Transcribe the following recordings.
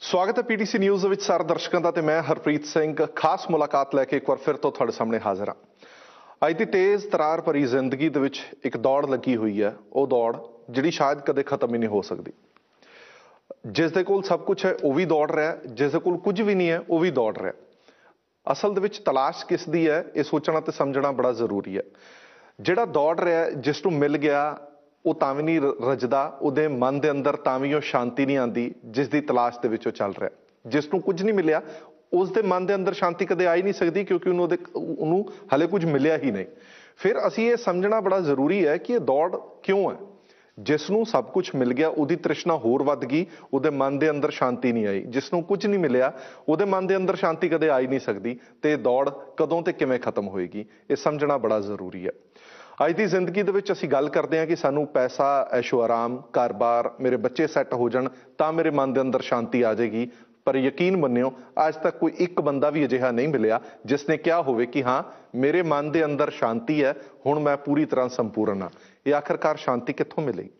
ਸਵਾਗਤ ਹੈ PTC news ਵਿੱਚ ਸਾਰੇ ਦਰਸ਼ਕਾਂ ਦਾ ਤੇ ਮੈਂ ਹਰਪ੍ਰੀਤ ਸਿੰਘ ਖਾਸ ਮੁਲਾਕਾਤ ਲੈ ਕੇ ਇੱਕ ਵਾਰ ਫਿਰ ਤੋਂ ਤੁਹਾਡੇ ਸਾਹਮਣੇ ਹਾਜ਼ਰ ਹਾਂ। ਅੱਜ ਦੀ ਤੇਜ਼ ਤਰਾਰ ਭਰੀ ਜ਼ਿੰਦਗੀ ਦੇ ਵਿੱਚ ਇੱਕ ਦੌੜ ਲੱਗੀ ਹੋਈ ਹੈ, ਉਹ ਦੌੜ ਜਿਹੜੀ ਸ਼ਾਇਦ ਕਦੇ ਖਤਮ ਹੀ ਨਹੀਂ ਹੋ ਸਕਦੀ। ਜਿਸ ਦੇ ਕੋਲ ਸਭ ਕੁਝ ਹੈ ਉਹ ਵੀ ਦੌੜ ਰਿਹਾ, ਜਿਸ ਦੇ ਕੋਲ ਕੁਝ ਵੀ ਨਹੀਂ ਹੈ ਉਹ ਵੀ ਦੌੜ ਰਿਹਾ। ਅਸਲ ਦੇ ਵਿੱਚ ਤਲਾਸ਼ ਕਿਸ ਦੀ ਹੈ ਇਹ ਸੋਚਣਾ ਤੇ ਸਮਝਣਾ ਬੜਾ ਜ਼ਰੂਰੀ ਹੈ। ਜਿਹੜਾ ਦੌੜ ਰਿਹਾ, ਜਿਸ ਨੂੰ ਮਿਲ ਗਿਆ ਉਹ ਤਾਂ ਵੀ ਨਹੀਂ ਰੱਜਦਾ, ਉਹਦੇ ਮਨ ਦੇ ਅੰਦਰ ਤਾਂ ਵੀ ਉਹ ਸ਼ਾਂਤੀ ਨਹੀਂ ਆਉਂਦੀ ਜਿਸ ਦੀ ਤਲਾਸ਼ ਦੇ ਵਿੱਚ ਉਹ ਚੱਲ ਰਿਹਾ। ਜਿਸ ਨੂੰ ਕੁਝ ਨਹੀਂ ਮਿਲਿਆ ਉਸ ਦੇ ਮਨ ਦੇ ਅੰਦਰ ਸ਼ਾਂਤੀ ਕਦੇ ਆ ਹੀ ਨਹੀਂ ਸਕਦੀ, ਕਿਉਂਕਿ ਉਹਨੂੰ ਹਲੇ ਕੁਝ ਮਿਲਿਆ ਹੀ ਨਹੀਂ। ਫਿਰ ਅਸੀਂ ਇਹ ਸਮਝਣਾ ਬੜਾ ਜ਼ਰੂਰੀ ਹੈ ਕਿ ਇਹ ਦੌੜ ਕਿਉਂ ਹੈ। ਜਿਸ ਨੂੰ ਸਭ ਕੁਝ ਮਿਲ ਗਿਆ ਉਹਦੀ ਤ੍ਰਿਸ਼ਨਾ ਹੋਰ ਵੱਧ ਗਈ, ਉਹਦੇ ਮਨ ਦੇ ਅੰਦਰ ਸ਼ਾਂਤੀ ਨਹੀਂ ਆਈ। ਜਿਸ ਨੂੰ ਕੁਝ ਨਹੀਂ ਮਿਲਿਆ ਉਹਦੇ ਮਨ ਦੇ ਅੰਦਰ ਸ਼ਾਂਤੀ ਕਦੇ ਆ ਹੀ ਨਹੀਂ ਸਕਦੀ। ਤੇ ਇਹ ਦੌੜ ਕਦੋਂ ਤੇ ਕਿਵੇਂ ਖਤਮ ਹੋਏਗੀ ਇਹ ਸਮਝਣਾ ਬੜਾ ਜ਼ਰੂਰੀ ਹੈ। ਅੱਜ ਦੀ ਜ਼ਿੰਦਗੀ ਦੇ ਵਿੱਚ ਅਸੀਂ ਗੱਲ ਕਰਦੇ ਹਾਂ ਕਿ ਸਾਨੂੰ ਪੈਸਾ, ਐਸ਼ੋ ਆਰਾਮ, ਘਰ-ਬਾਰ, ਮੇਰੇ ਬੱਚੇ ਸੈੱਟ ਹੋ ਜਾਣ ਤਾਂ ਮੇਰੇ ਮਨ ਦੇ ਅੰਦਰ ਸ਼ਾਂਤੀ ਆ ਜਾਏਗੀ। ਪਰ ਯਕੀਨ ਮੰਨਿਓ ਅੱਜ ਤੱਕ ਕੋਈ ਇੱਕ ਬੰਦਾ ਵੀ ਅਜਿਹਾ ਨਹੀਂ ਮਿਲਿਆ ਜਿਸ ਨੇ ਕਿਹਾ ਹੋਵੇ ਕਿ ਹਾਂ ਮੇਰੇ ਮਨ ਦੇ ਅੰਦਰ ਸ਼ਾਂਤੀ ਹੈ, ਹੁਣ ਮੈਂ ਪੂਰੀ ਤਰ੍ਹਾਂ ਸੰਪੂਰਨ ਹਾਂ। ਇਹ ਆਖਰਕਾਰ ਸ਼ਾਂਤੀ ਕਿੱਥੋਂ ਮਿਲੇਗੀ?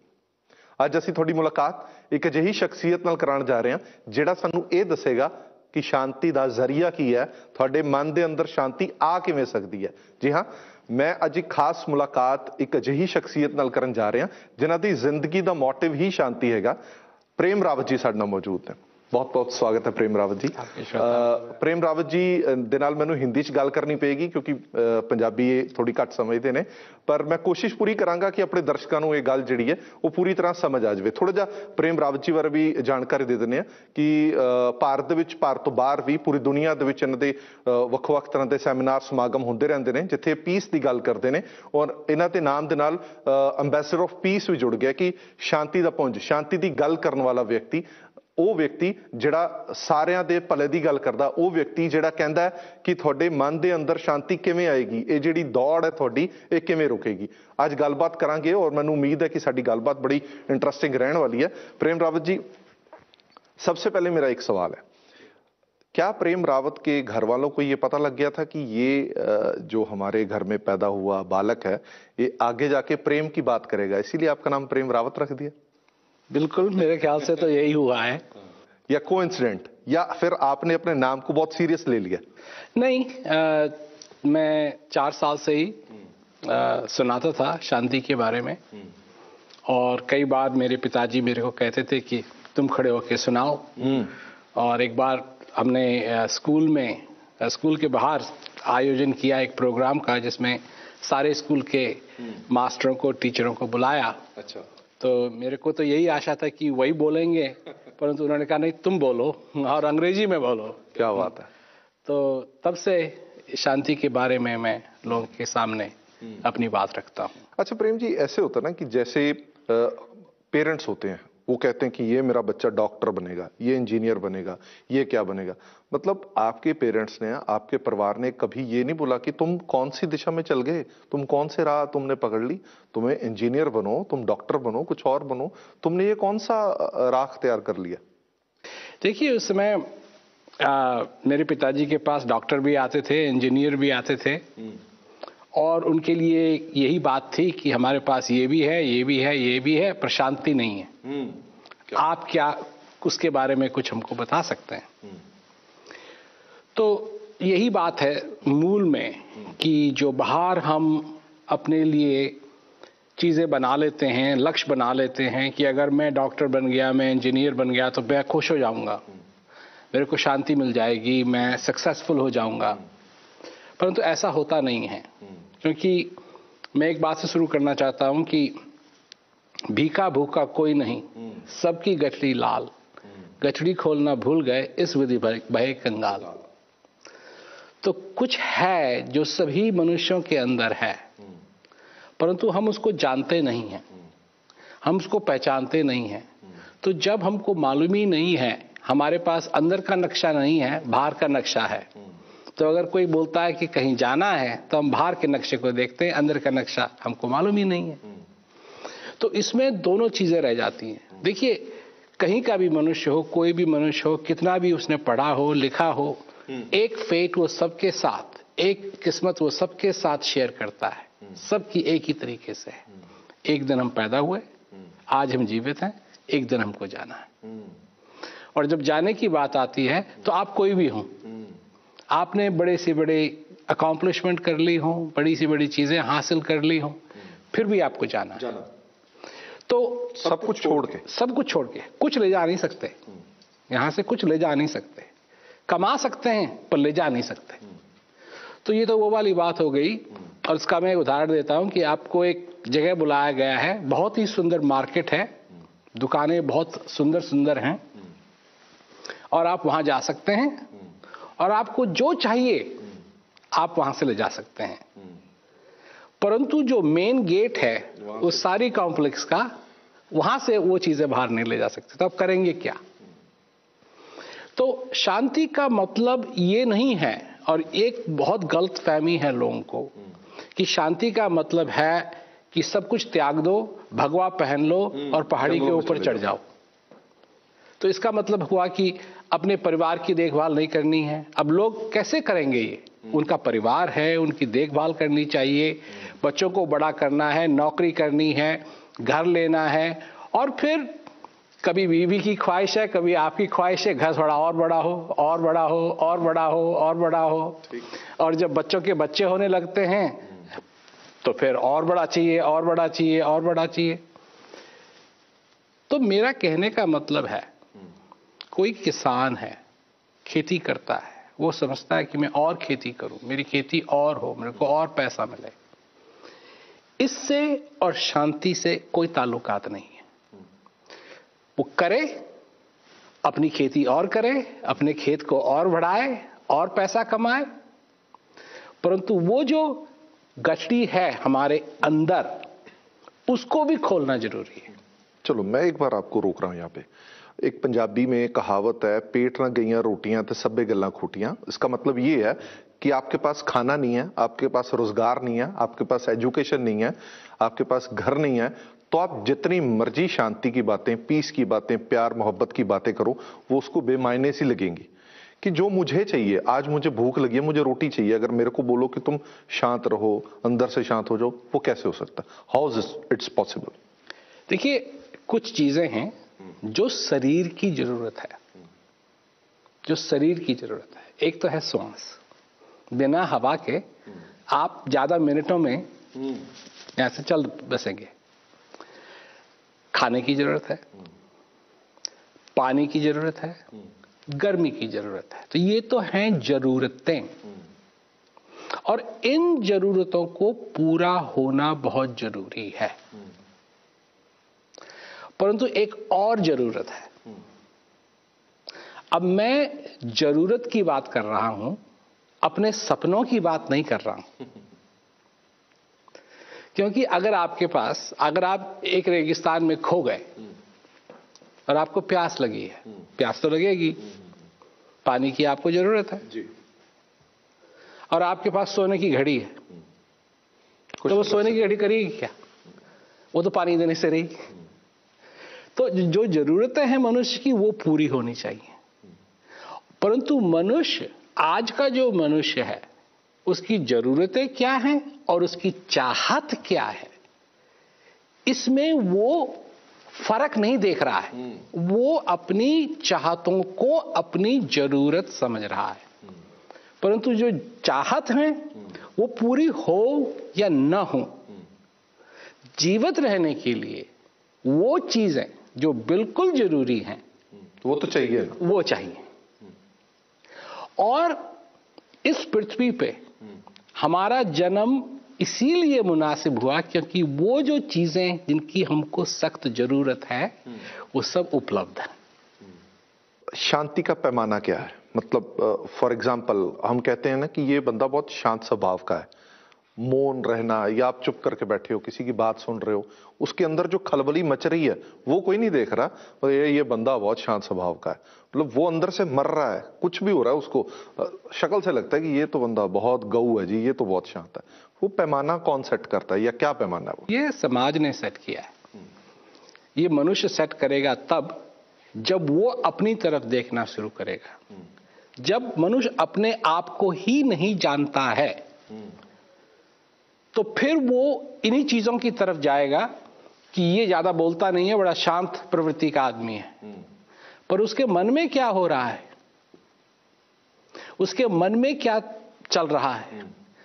ਅੱਜ ਅਸੀਂ ਤੁਹਾਡੀ ਮੁਲਾਕਾਤ ਇੱਕ ਅਜਿਹੀ ਸ਼ਖਸੀਅਤ ਨਾਲ ਕਰਾਉਣ ਜਾ ਰਹੇ ਹਾਂ ਜਿਹੜਾ ਸਾਨੂੰ ਇਹ ਦੱਸੇਗਾ ਕਿ ਸ਼ਾਂਤੀ ਦਾ ਜ਼ਰੀਆ ਕੀ ਹੈ, ਤੁਹਾਡੇ ਮਨ ਦੇ ਅੰਦਰ ਸ਼ਾਂਤੀ ਆ ਕਿਵੇਂ ਸਕਦੀ ਹੈ। ਜੀ ਹਾਂ, ਮੈਂ ਅੱਜ ਇੱਕ ਖਾਸ ਮੁਲਾਕਾਤ ਇੱਕ ਅਜਿਹੀ ਸ਼ਖਸੀਅਤ ਨਾਲ ਕਰਨ ਜਾ ਰਿਹਾ ਜਿਨ੍ਹਾਂ ਦੀ ਜ਼ਿੰਦਗੀ ਦਾ ਮੋਟਿਵ ਹੀ ਸ਼ਾਂਤੀ ਹੈਗਾ। ਪ੍ਰੇਮ ਰਾਵਤ ਜੀ ਸਾਡੇ ਨਾਲ ਮੌਜੂਦ ਨੇ। ਬਹੁਤ ਬਹੁਤ ਸਵਾਗਤ ਹੈ ਪ੍ਰੇਮ ਰਾਵਤ ਜੀ। ਪ੍ਰੇਮ ਰਾਵਤ ਜੀ ਦੇ ਨਾਲ ਮੈਨੂੰ ਹਿੰਦੀ 'ਚ ਗੱਲ ਕਰਨੀ ਪਏਗੀ ਕਿਉਂਕਿ ਪੰਜਾਬੀ ਥੋੜ੍ਹੀ ਘੱਟ ਸਮਝਦੇ ਨੇ, ਪਰ ਮੈਂ ਕੋਸ਼ਿਸ਼ ਪੂਰੀ ਕਰਾਂਗਾ ਕਿ ਆਪਣੇ ਦਰਸ਼ਕਾਂ ਨੂੰ ਇਹ ਗੱਲ ਜਿਹੜੀ ਹੈ ਉਹ ਪੂਰੀ ਤਰ੍ਹਾਂ ਸਮਝ ਆ ਜਾਵੇ। ਥੋੜ੍ਹਾ ਜਿਹਾ ਪ੍ਰੇਮ ਰਾਵਤ ਜੀ ਬਾਰੇ ਵੀ ਜਾਣਕਾਰੀ ਦੇ ਦਿੰਦੇ ਹਾਂ ਕਿ ਭਾਰਤ ਦੇ ਵਿੱਚ, ਭਾਰਤ ਤੋਂ ਬਾਹਰ ਵੀ, ਪੂਰੀ ਦੁਨੀਆ ਦੇ ਵਿੱਚ ਇਹਨਾਂ ਦੇ ਵੱਖ-ਵੱਖ ਤਰ੍ਹਾਂ ਦੇ ਸੈਮੀਨਾਰ, ਸਮਾਗਮ ਹੁੰਦੇ ਰਹਿੰਦੇ ਨੇ ਜਿੱਥੇ ਪੀਸ ਦੀ ਗੱਲ ਕਰਦੇ ਨੇ। ਔਰ ਇਹਨਾਂ ਦੇ ਨਾਮ ਦੇ ਨਾਲ ਅੰਬੈਸਡਰ ਆਫ ਪੀਸ ਵੀ ਜੁੜ ਗਿਆ ਕਿ ਸ਼ਾਂਤੀ ਦਾ ਪੁੰਜ, ਸ਼ਾਂਤੀ ਦੀ ਗੱਲ ਕਰਨ ਵਾਲਾ ਵਿਅਕਤੀ, ਉਹ ਵਿਅਕਤੀ ਜਿਹੜਾ ਸਾਰਿਆਂ ਦੇ ਭਲੇ ਦੀ ਗੱਲ ਕਰਦਾ, ਉਹ ਵਿਅਕਤੀ ਜਿਹੜਾ ਕਹਿੰਦਾ ਹੈ ਕਿ ਤੁਹਾਡੇ ਮਨ ਦੇ ਅੰਦਰ ਸ਼ਾਂਤੀ ਕਿਵੇਂ ਆਏਗੀ, ਇਹ ਜਿਹੜੀ ਦੌੜ ਹੈ ਤੁਹਾਡੀ ਇਹ ਕਿਵੇਂ ਰੁਕੇਗੀ। ਅੱਜ ਗੱਲਬਾਤ ਕਰਾਂਗੇ ਔਰ ਮੈਨੂੰ ਉਮੀਦ ਹੈ ਕਿ ਸਾਡੀ ਗੱਲਬਾਤ ਬੜੀ इंटरेस्टिंग रहने वाली है। प्रेम रावत जी, सबसे पहले मेरा एक सवाल है, क्या प्रेम रावत के घर वालों को ये पता लग गया था कि ये जो हमारे घर में पैदा हुआ बालक है ये आगे जाके प्रेम की बात करेगा, इसीलिए आपका नाम प्रेम रावत रख दिया? बिल्कुल, मेरे ख्याल से तो यही हुआ है। या कोइंसिडेंट, या फिर आपने अपने नाम को बहुत सीरियस ले लिया? नहीं, मैं 4 साल से ही सुनाता था शांति के बारे में और कई बार मेरे पिताजी मेरे को कहते थे कि तुम खड़े होके सुनाओ। और एक बार हमने स्कूल के बाहर आयोजन किया एक प्रोग्राम का जिसमें सारे स्कूल के मास्टरों को, टीचरों को बुलाया। अच्छा। तो मेरे को तो यही आशा था कि वही बोलेंगे, परंतु उन्होंने कहा नहीं तुम बोलो और अंग्रेजी में बोलो। क्या बात है। तो तब से शांति के बारे में मैं लोगों के सामने अपनी बात रखता हूँ। अच्छा प्रेम जी, ऐसे होता ना कि जैसे पेरेंट्स होते हैं, वो कहते हैं कि ये मेरा बच्चा डॉक्टर बनेगा, ये इंजीनियर बनेगा, ये क्या बनेगा। मतलब आपके पेरेंट्स ने, आपके परिवार ने कभी ये नहीं बोला कि तुम कौन सी दिशा में चल गए, तुम कौन से राह तुमने पकड़ ली, तुम्हें इंजीनियर बनो, तुम डॉक्टर बनो, कुछ और बनो, तुमने ये कौन सा राह तैयार कर लिया? देखिए, उस समय मेरे पिताजी के पास डॉक्टर भी आते थे, इंजीनियर भी आते थे और उनके लिए यही बात थी कि हमारे पास ये भी है, ये भी है, ये भी है, पर शांति नहीं है। आप क्या उसके बारे में कुछ हमको बता सकते हैं? तो यही बात है मूल में कि जो बाहर हम अपने लिए चीज़ें बना लेते हैं, लक्ष्य बना लेते हैं कि अगर मैं डॉक्टर बन गया, मैं इंजीनियर बन गया तो मैं खुश हो जाऊंगा, मेरे को शांति मिल जाएगी, मैं सक्सेसफुल हो जाऊंगा। परंतु ऐसा होता नहीं है, क्योंकि मैं एक बात से शुरू करना चाहता हूं कि भीखा भूखा कोई नहीं, सबकी गठरी लाल, गठरी खोलना भूल गए इस विधि भय कंगाल। तो कुछ है जो सभी मनुष्यों के अंदर है, परंतु हम उसको जानते नहीं हैं, हम उसको पहचानते नहीं हैं। तो जब हमको मालूम ही नहीं है, हमारे पास अंदर का नक्शा नहीं है, बाहर का नक्शा है, तो अगर कोई बोलता है कि कहीं जाना है तो हम बाहर के नक्शे को देखते हैं, अंदर का नक्शा हमको मालूम ही नहीं है। तो इसमें दोनों चीजें रह जाती हैं। देखिए, कहीं का भी मनुष्य हो, कोई भी मनुष्य हो, कितना भी उसने पढ़ा हो, लिखा हो, एक फेट वो सबके साथ, एक किस्मत वो सबके साथ शेयर करता है, सबकी एक ही तरीके से है। एक दिन हम पैदा हुए, आज हम जीवित हैं, एक दिन हमको जाना है। और जब जाने की बात आती है तो आप कोई भी हो, आपने बड़े से बड़े अकॉम्प्लिशमेंट कर ली हो, बड़ी से बड़ी चीजें हासिल कर ली हो, फिर भी आपको जाना है। तो सब कुछ छोड़ के कुछ ले जा नहीं सकते, यहां से कुछ ले जा नहीं सकते, कमा सकते हैं पर ले जा नहीं सकते। तो ये तो वो वाली बात हो गई। और इसका मैं एक उदाहरण देता हूं कि आपको एक जगह बुलाया गया है, बहुत ही सुंदर मार्केट है, दुकानें बहुत सुंदर सुंदर हैं, और आप वहां जा सकते हैं और आपको जो चाहिए आप वहां से ले जा सकते हैं। परंतु जो मेन गेट है उस सारी कॉम्प्लेक्स का, वहां से वो चीजें बाहर नहीं ले जा सकते। तो आप करेंगे क्या? तो शांति का मतलब ये नहीं है, और एक बहुत गलत फहमी है लोगों को कि शांति का मतलब है कि सब कुछ त्याग दो, भगवा पहन लो और पहाड़ी के ऊपर चढ़ जाओ। तो इसका मतलब हुआ कि अपने परिवार की देखभाल नहीं करनी है। अब लोग कैसे करेंगे ये? उनका परिवार है, उनकी देखभाल करनी चाहिए, बच्चों को बड़ा करना है, नौकरी करनी है, घर लेना है, और फिर कभी बीवी की ख्वाहिश है, कभी आपकी ख्वाहिश है, घर थोड़ा और बड़ा हो, और बड़ा हो, और बड़ा हो, और बड़ा हो। और जब बच्चों के बच्चे होने लगते हैं तो फिर और बड़ा चाहिए, और बड़ा चाहिए, और बड़ा चाहिए। तो मेरा कहने का मतलब है, कोई किसान है, खेती करता है, वो समझता है कि मैं और खेती करूं, मेरी खेती और हो, मेरे को और पैसा मिले। इससे और शांति से कोई ताल्लुकात नहीं है। वो करे, अपनी खेती और करे, अपने खेत को और बढ़ाए और पैसा कमाए, परंतु वो जो गठरी है हमारे अंदर, उसको भी खोलना जरूरी है। चलो मैं एक बार आपको रोक रहा हूं यहाँ पे। एक पंजाबी में कहावत है, पेट ना गईयां रोटियां ते सब्बे गल्लां खोटियां। इसका मतलब ये है कि आपके पास खाना नहीं है, आपके पास रोजगार नहीं है, आपके पास एजुकेशन नहीं है, आपके पास घर नहीं है, तो आप जितनी मर्जी शांति की बातें, पीस की बातें, प्यार मोहब्बत की बातें करो, वो उसको बेमायने सी लगेंगी। कि जो मुझे चाहिए, आज मुझे भूख लगी है, मुझे रोटी चाहिए, अगर मेरे को बोलो कि तुम शांत रहो, अंदर से शांत हो जाओ, वो कैसे हो सकता? How is its possible? देखिए, कुछ चीजें हैं जो शरीर की जरूरत है, जो शरीर की जरूरत है। एक तो है श्वास। बिना हवा के आप ज्यादा मिनटों में यहां से चल बसेंगे। खाने की जरूरत है, पानी की जरूरत है, गर्मी की जरूरत है। तो ये तो हैं जरूरतें, और इन जरूरतों को पूरा होना बहुत जरूरी है। परंतु एक और जरूरत है। अब मैं जरूरत की बात कर रहा हूं, अपने सपनों की बात नहीं कर रहा हूं। क्योंकि अगर आप एक रेगिस्तान में खो गए और आपको प्यास लगी है, प्यास तो लगेगी, पानी की आपको जरूरत है जी। और आपके पास सोने की घड़ी है, तो वो सोने की घड़ी करेगी क्या? वो तो पानी देने से रहेगी। तो जो जरूरतें हैं मनुष्य की, वो पूरी होनी चाहिए। परंतु मनुष्य, आज का जो मनुष्य है, उसकी जरूरतें क्या हैं और उसकी चाहत क्या है, इसमें वो फर्क नहीं देख रहा है। वो अपनी चाहतों को अपनी जरूरत समझ रहा है। परंतु जो चाहत है वो पूरी हो या न हो, जीवित रहने के लिए वो चीजें जो बिल्कुल जरूरी हैं, वो तो चाहिए, वो चाहिए। और इस पृथ्वी पे हमारा जन्म इसीलिए मुनासिब हुआ क्योंकि वो जो चीजें जिनकी हमको सख्त जरूरत है, वो सब उपलब्ध है। शांति का पैमाना क्या है? मतलब फॉर एग्जाम्पल हम कहते हैं ना कि ये बंदा बहुत शांत स्वभाव का है, मौन रहना, या आप चुप करके बैठे हो, किसी की बात सुन रहे हो, उसके अंदर जो खलबली मच रही है वो कोई नहीं देख रहा, तो ये बंदा बहुत शांत स्वभाव का है। मतलब वो अंदर से मर रहा है, कुछ भी हो रहा है, उसको शक्ल से लगता है कि ये तो बंदा बहुत गऊ है जी, ये तो बहुत शांत है। वो पैमाना कौन सेट करता है, या क्या पैमाना है वो? ये समाज ने सेट किया है। ये मनुष्य सेट करेगा तब जब वो अपनी तरफ देखना शुरू करेगा। जब मनुष्य अपने आप को ही नहीं जानता है, तो फिर वो इन्हीं चीजों की तरफ जाएगा कि ये ज्यादा बोलता नहीं है, बड़ा शांत प्रवृत्ति का आदमी है। पर उसके मन में क्या हो रहा है, उसके मन में क्या चल रहा है,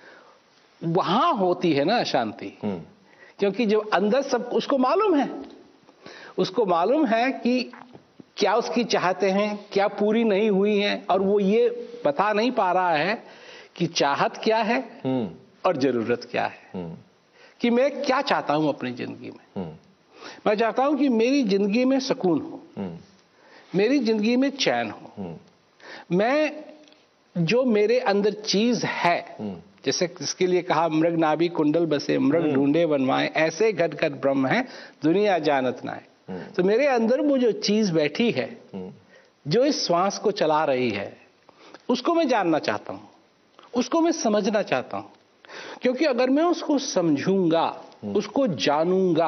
वहां होती है ना अशांति। क्योंकि जो अंदर सब उसको मालूम है, उसको मालूम है कि क्या उसकी चाहते हैं, क्या पूरी नहीं हुई हैं, और वो ये बता नहीं पा रहा है कि चाहत क्या है और जरूरत क्या है, कि मैं क्या चाहता हूं अपनी जिंदगी में। मैं चाहता हूं कि मेरी जिंदगी में सुकून हो, मेरी जिंदगी में चैन हो, मैं जो मेरे अंदर चीज है, जैसे इसके लिए कहा मृग नाभि कुंडल बसे मृग ढूंढे बनवाए, ऐसे घट घट ब्रह्म है दुनिया जानत ना है। तो मेरे अंदर वो जो चीज बैठी है, जो इस श्वास को चला रही है, उसको मैं जानना चाहता हूं, उसको मैं समझना चाहता हूं। क्योंकि अगर मैं उसको समझूंगा, उसको जानूंगा,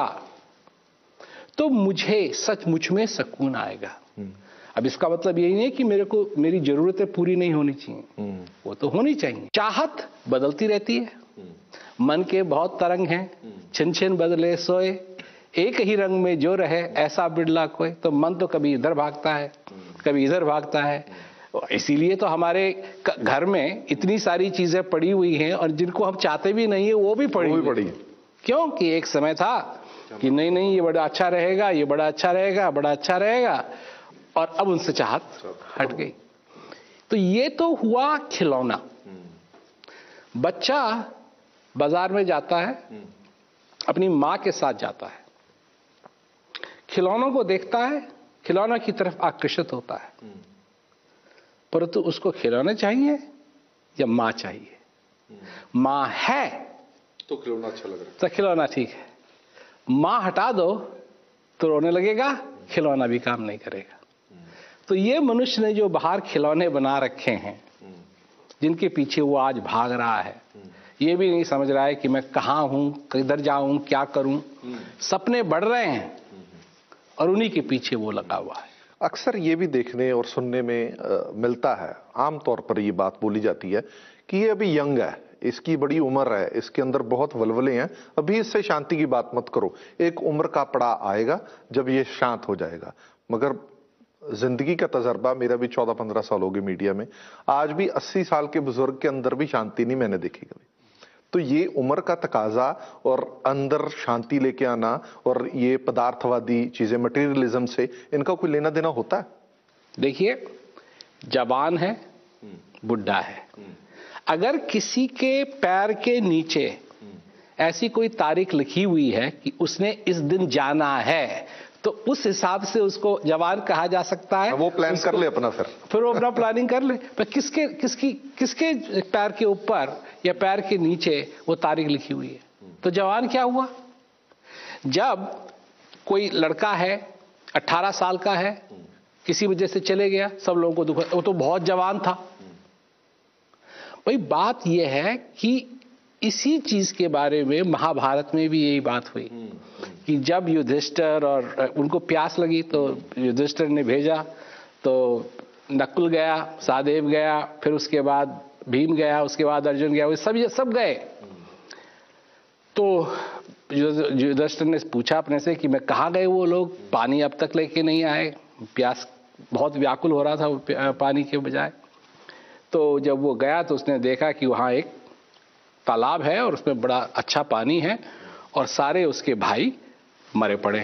तो मुझे सचमुच में सुकून आएगा। अब इसका मतलब यही नहीं कि मेरे को मेरी जरूरतें पूरी नहीं होनी चाहिए, वो तो होनी चाहिए। चाहत बदलती रहती है, मन के बहुत तरंग हैं, छिन छिन बदले सोए, एक ही रंग में जो रहे ऐसा बिरला कोई। तो मन तो कभी इधर भागता है, कभी इधर भागता है। इसीलिए तो हमारे घर में इतनी सारी चीजें पड़ी हुई हैं, और जिनको हम चाहते भी नहीं है वो भी पड़ी। क्यों कि एक समय था कि नहीं नहीं ये बड़ा अच्छा रहेगा, ये बड़ा अच्छा रहेगा, बड़ा अच्छा रहेगा, और अब उनसे चाहत हट गई। तो ये तो हुआ खिलौना। बच्चा बाजार में जाता है, अपनी मां के साथ जाता है, खिलौनों को देखता है, खिलौना की तरफ आकर्षित होता है, परंतु उसको खिलौने चाहिए या मां चाहिए? मां है तो खिलौना अच्छा लग रहा है, तो खिलौना ठीक है। मां हटा दो तो रोने लगेगा, खिलौना भी काम नहीं करेगा। तो ये मनुष्य ने जो बाहर खिलौने बना रखे हैं, जिनके पीछे वो आज भाग रहा है, ये भी नहीं समझ रहा है कि मैं कहां हूं, किधर जाऊं, क्या करूं। सपने बढ़ रहे हैं और उन्हीं के पीछे वो लगा हुआ है। अक्सर ये भी देखने और सुनने में मिलता है, आमतौर पर ये बात बोली जाती है कि ये अभी यंग है, इसकी बड़ी उम्र है, इसके अंदर बहुत वलवले हैं, अभी इससे शांति की बात मत करो, एक उम्र का पड़ाव आएगा जब ये शांत हो जाएगा। मगर जिंदगी का तजर्बा, मेरा भी 14-15 साल हो गए मीडिया में, आज भी 80 साल के बुजुर्ग के अंदर भी शांति नहीं मैंने देखी कभी। तो ये उम्र का तकाजा और अंदर शांति लेके आना और ये पदार्थवादी चीजें, मटेरियलिज्म से इनका कोई लेना देना होता है? देखिए, जवान है, बुढ़ा है, अगर किसी के पैर के नीचे ऐसी कोई तारीख लिखी हुई है कि उसने इस दिन जाना है, तो उस हिसाब से उसको जवान कहा जा सकता है। वो प्लान कर ले अपना, फिर वो अपना प्लानिंग कर ले। पर किसके पैर के ऊपर या पैर के नीचे वो तारीख लिखी हुई है? तो जवान क्या हुआ? जब कोई लड़का है 18 साल का है, किसी वजह से चले गया, सब लोगों को दुख, वो तो बहुत जवान था। भाई बात यह है कि इसी चीज के बारे में महाभारत में भी यही बात हुई कि जब युधिष्ठिर और उनको प्यास लगी तो युधिष्ठिर ने भेजा, तो नकुल गया, सहदेव गया, फिर उसके बाद भीम गया, उसके बाद अर्जुन गया, वो सब गए। तो युधिष्ठिर ने पूछा अपने से कि मैं कहाँ गए वो लोग, पानी अब तक लेके नहीं आए, प्यास बहुत व्याकुल हो रहा था पानी के बजाय। तो जब वो गया तो उसने देखा कि वहाँ एक तालाब है और उसमें बड़ा अच्छा पानी है और सारे उसके भाई मरे पड़े।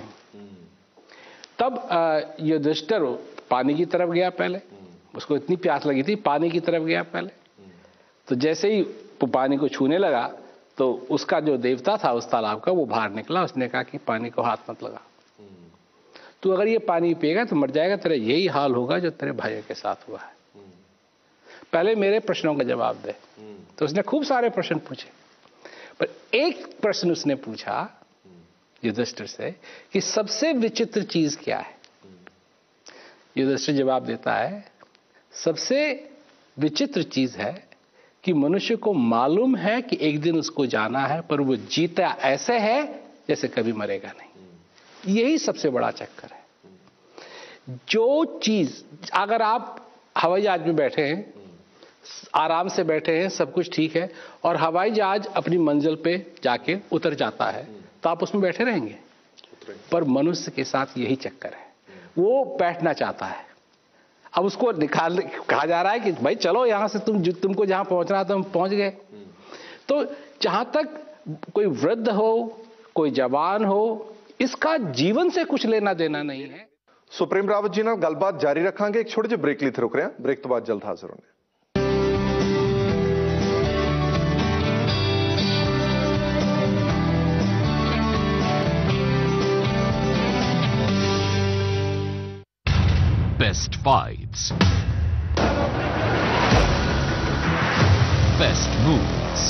तब युधिष्ठिर पानी की तरफ गया, पहले उसको इतनी प्यास लगी थी, पानी की तरफ गया पहले। तो जैसे ही पानी को छूने लगा तो उसका जो देवता था उस तालाब का, वो बाहर निकला। उसने कहा कि पानी को हाथ मत लगा, तू अगर ये पानी पिएगा तो मर जाएगा, तेरा यही हाल होगा जो तेरे भाइयों के साथ हुआ है, पहले मेरे प्रश्नों का जवाब दे। तो उसने खूब सारे प्रश्न पूछे, पर एक प्रश्न उसने पूछा युधिष्ठिर से कि सबसे विचित्र चीज क्या है। युधिष्ठिर जवाब देता है, सबसे विचित्र चीज है कि मनुष्य को मालूम है कि एक दिन उसको जाना है, पर वो जीता ऐसे है जैसे कभी मरेगा नहीं। यही सबसे बड़ा चक्कर है। जो चीज, अगर आप हवाई जहाज में बैठे हैं, आराम से बैठे हैं, सब कुछ ठीक है, और हवाई जहाज अपनी मंजिल पे जाके उतर जाता है, तो आप उसमें बैठे रहेंगे। पर मनुष्य के साथ यही चक्कर है, वो बैठना चाहता है, अब उसको निकाल कहा जा रहा है कि भाई चलो यहां से, तुमको जहां पहुंचना था हम पहुंच गए। तो जहां तक कोई वृद्ध हो, कोई जवान हो, इसका जीवन से कुछ लेना देना नहीं है। सुप्रीम रावत जी ਨਾਲ ਗੱਲਬਾਤ ਜਾਰੀ ਰੱਖਾਂਗੇ। ਇੱਕ ਛੋਟੇ ਜਿਹੇ ਬ੍ਰੇਕ ਲਈ ਇੱਥੇ ਰੁਕ ਰਹੇ ਹਾਂ। ਬ੍ਰੇਕ ਤੋਂ ਬਾਅਦ ਜਲਦ ਹਾਜ਼ਰ ਹੋਣੇ। Best fights, best moves,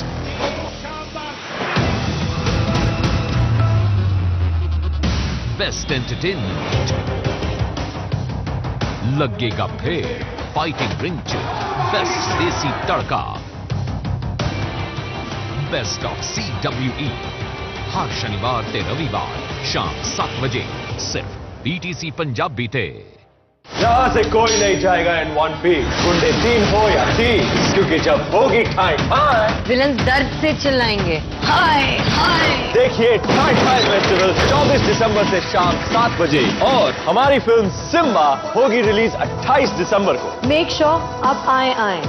best entertainment, लगेगा फिर फाइटिंग रिंग च best desi tadka, best of CWE हर शनिवार ते रविवार शाम 7 बजे सिर्फ BTC पंजाबी ते। यहाँ से कोई नहीं जाएगा इन वन पीस, गुंडे 3 हो या 30, क्योंकि जब होगी टाइम हाय विलन दर्द से चिल्लाएंगे हाय हाय। देखिए टाइम फेस्टिवल 24 दिसंबर से शाम 7 बजे, और हमारी फिल्म सिम्बा होगी रिलीज 28 दिसंबर को। मेक श्योर आप आए।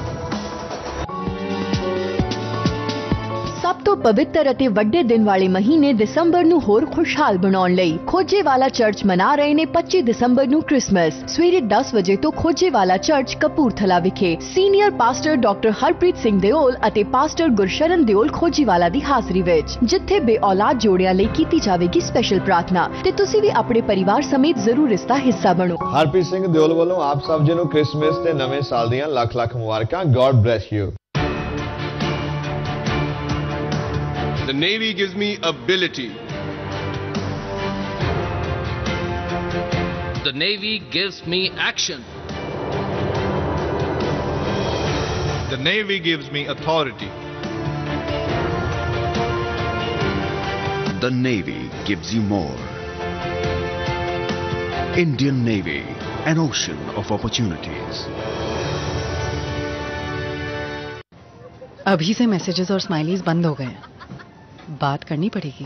ਸਭ ਤੋਂ ਪਵਿੱਤਰ ਅਤੇ ਵੱਡੇ ਦਿਨ ਵਾਲੇ ਮਹੀਨੇ ਦਸੰਬਰ ਨੂੰ ਹੋਰ ਖੁਸ਼ਹਾਲ ਬਣਾਉਣ ਲਈ ਖੋਜੇਵਾਲਾ ਚਰਚ ਮਨਾ ਰਹੇ ਨੇ 25 ਦਸੰਬਰ ਨੂੰ ਕ੍ਰਿਸਮਸ। ਸਵੇਰੇ 10 ਵਜੇ ਤੋਂ ਖੋਜੇਵਾਲਾ ਚਰਚ ਕਪੂਰਥਲਾ ਵਿਖੇ senior pastor doctor Harpreet Singh Deol ਅਤੇ ਪਾਸਟਰ ਗੁਰਸ਼ਰਨ ਦਿਓਲ ਖੋਜੇਵਾਲਾ ਦੀ ਹਾਜ਼ਰੀ ਵਿੱਚ, ਜਿੱਥੇ ਬੇਔਲਾਦ ਜੋੜਿਆਂ ਲਈ ਕੀਤੀ ਜਾਵੇਗੀ ਸਪੈਸ਼ਲ ਪ੍ਰਾਰਥਨਾ, ਤੇ ਤੁਸੀਂ ਵੀ ਆਪਣੇ ਪਰਿਵਾਰ ਸਮੇਤ ਜ਼ਰੂਰ ਇਸ ਦਾ ਹਿੱਸਾ ਬਣੋ। ਹਰਪ੍ਰੀਤ ਸਿੰਘ ਦਿਓਲ ਵੱਲੋਂ ਆਪ ਸਭ ਜੀ ਨੂੰ ਕ੍ਰਿਸਮਸ ਤੇ ਨਵੇਂ ਸਾਲ ਦੀਆਂ ਲੱਖ ਲੱਖ ਮੁਬਾਰਕਾਂ। God bless you। The Navy gives me ability. the Navy gives me action, The Navy gives me authority. The Navy gives you more. Indian Navy, an ocean of opportunities. अभी से मैसेजेस और smileys बंद हो गए हैं, बात करनी पड़ेगी।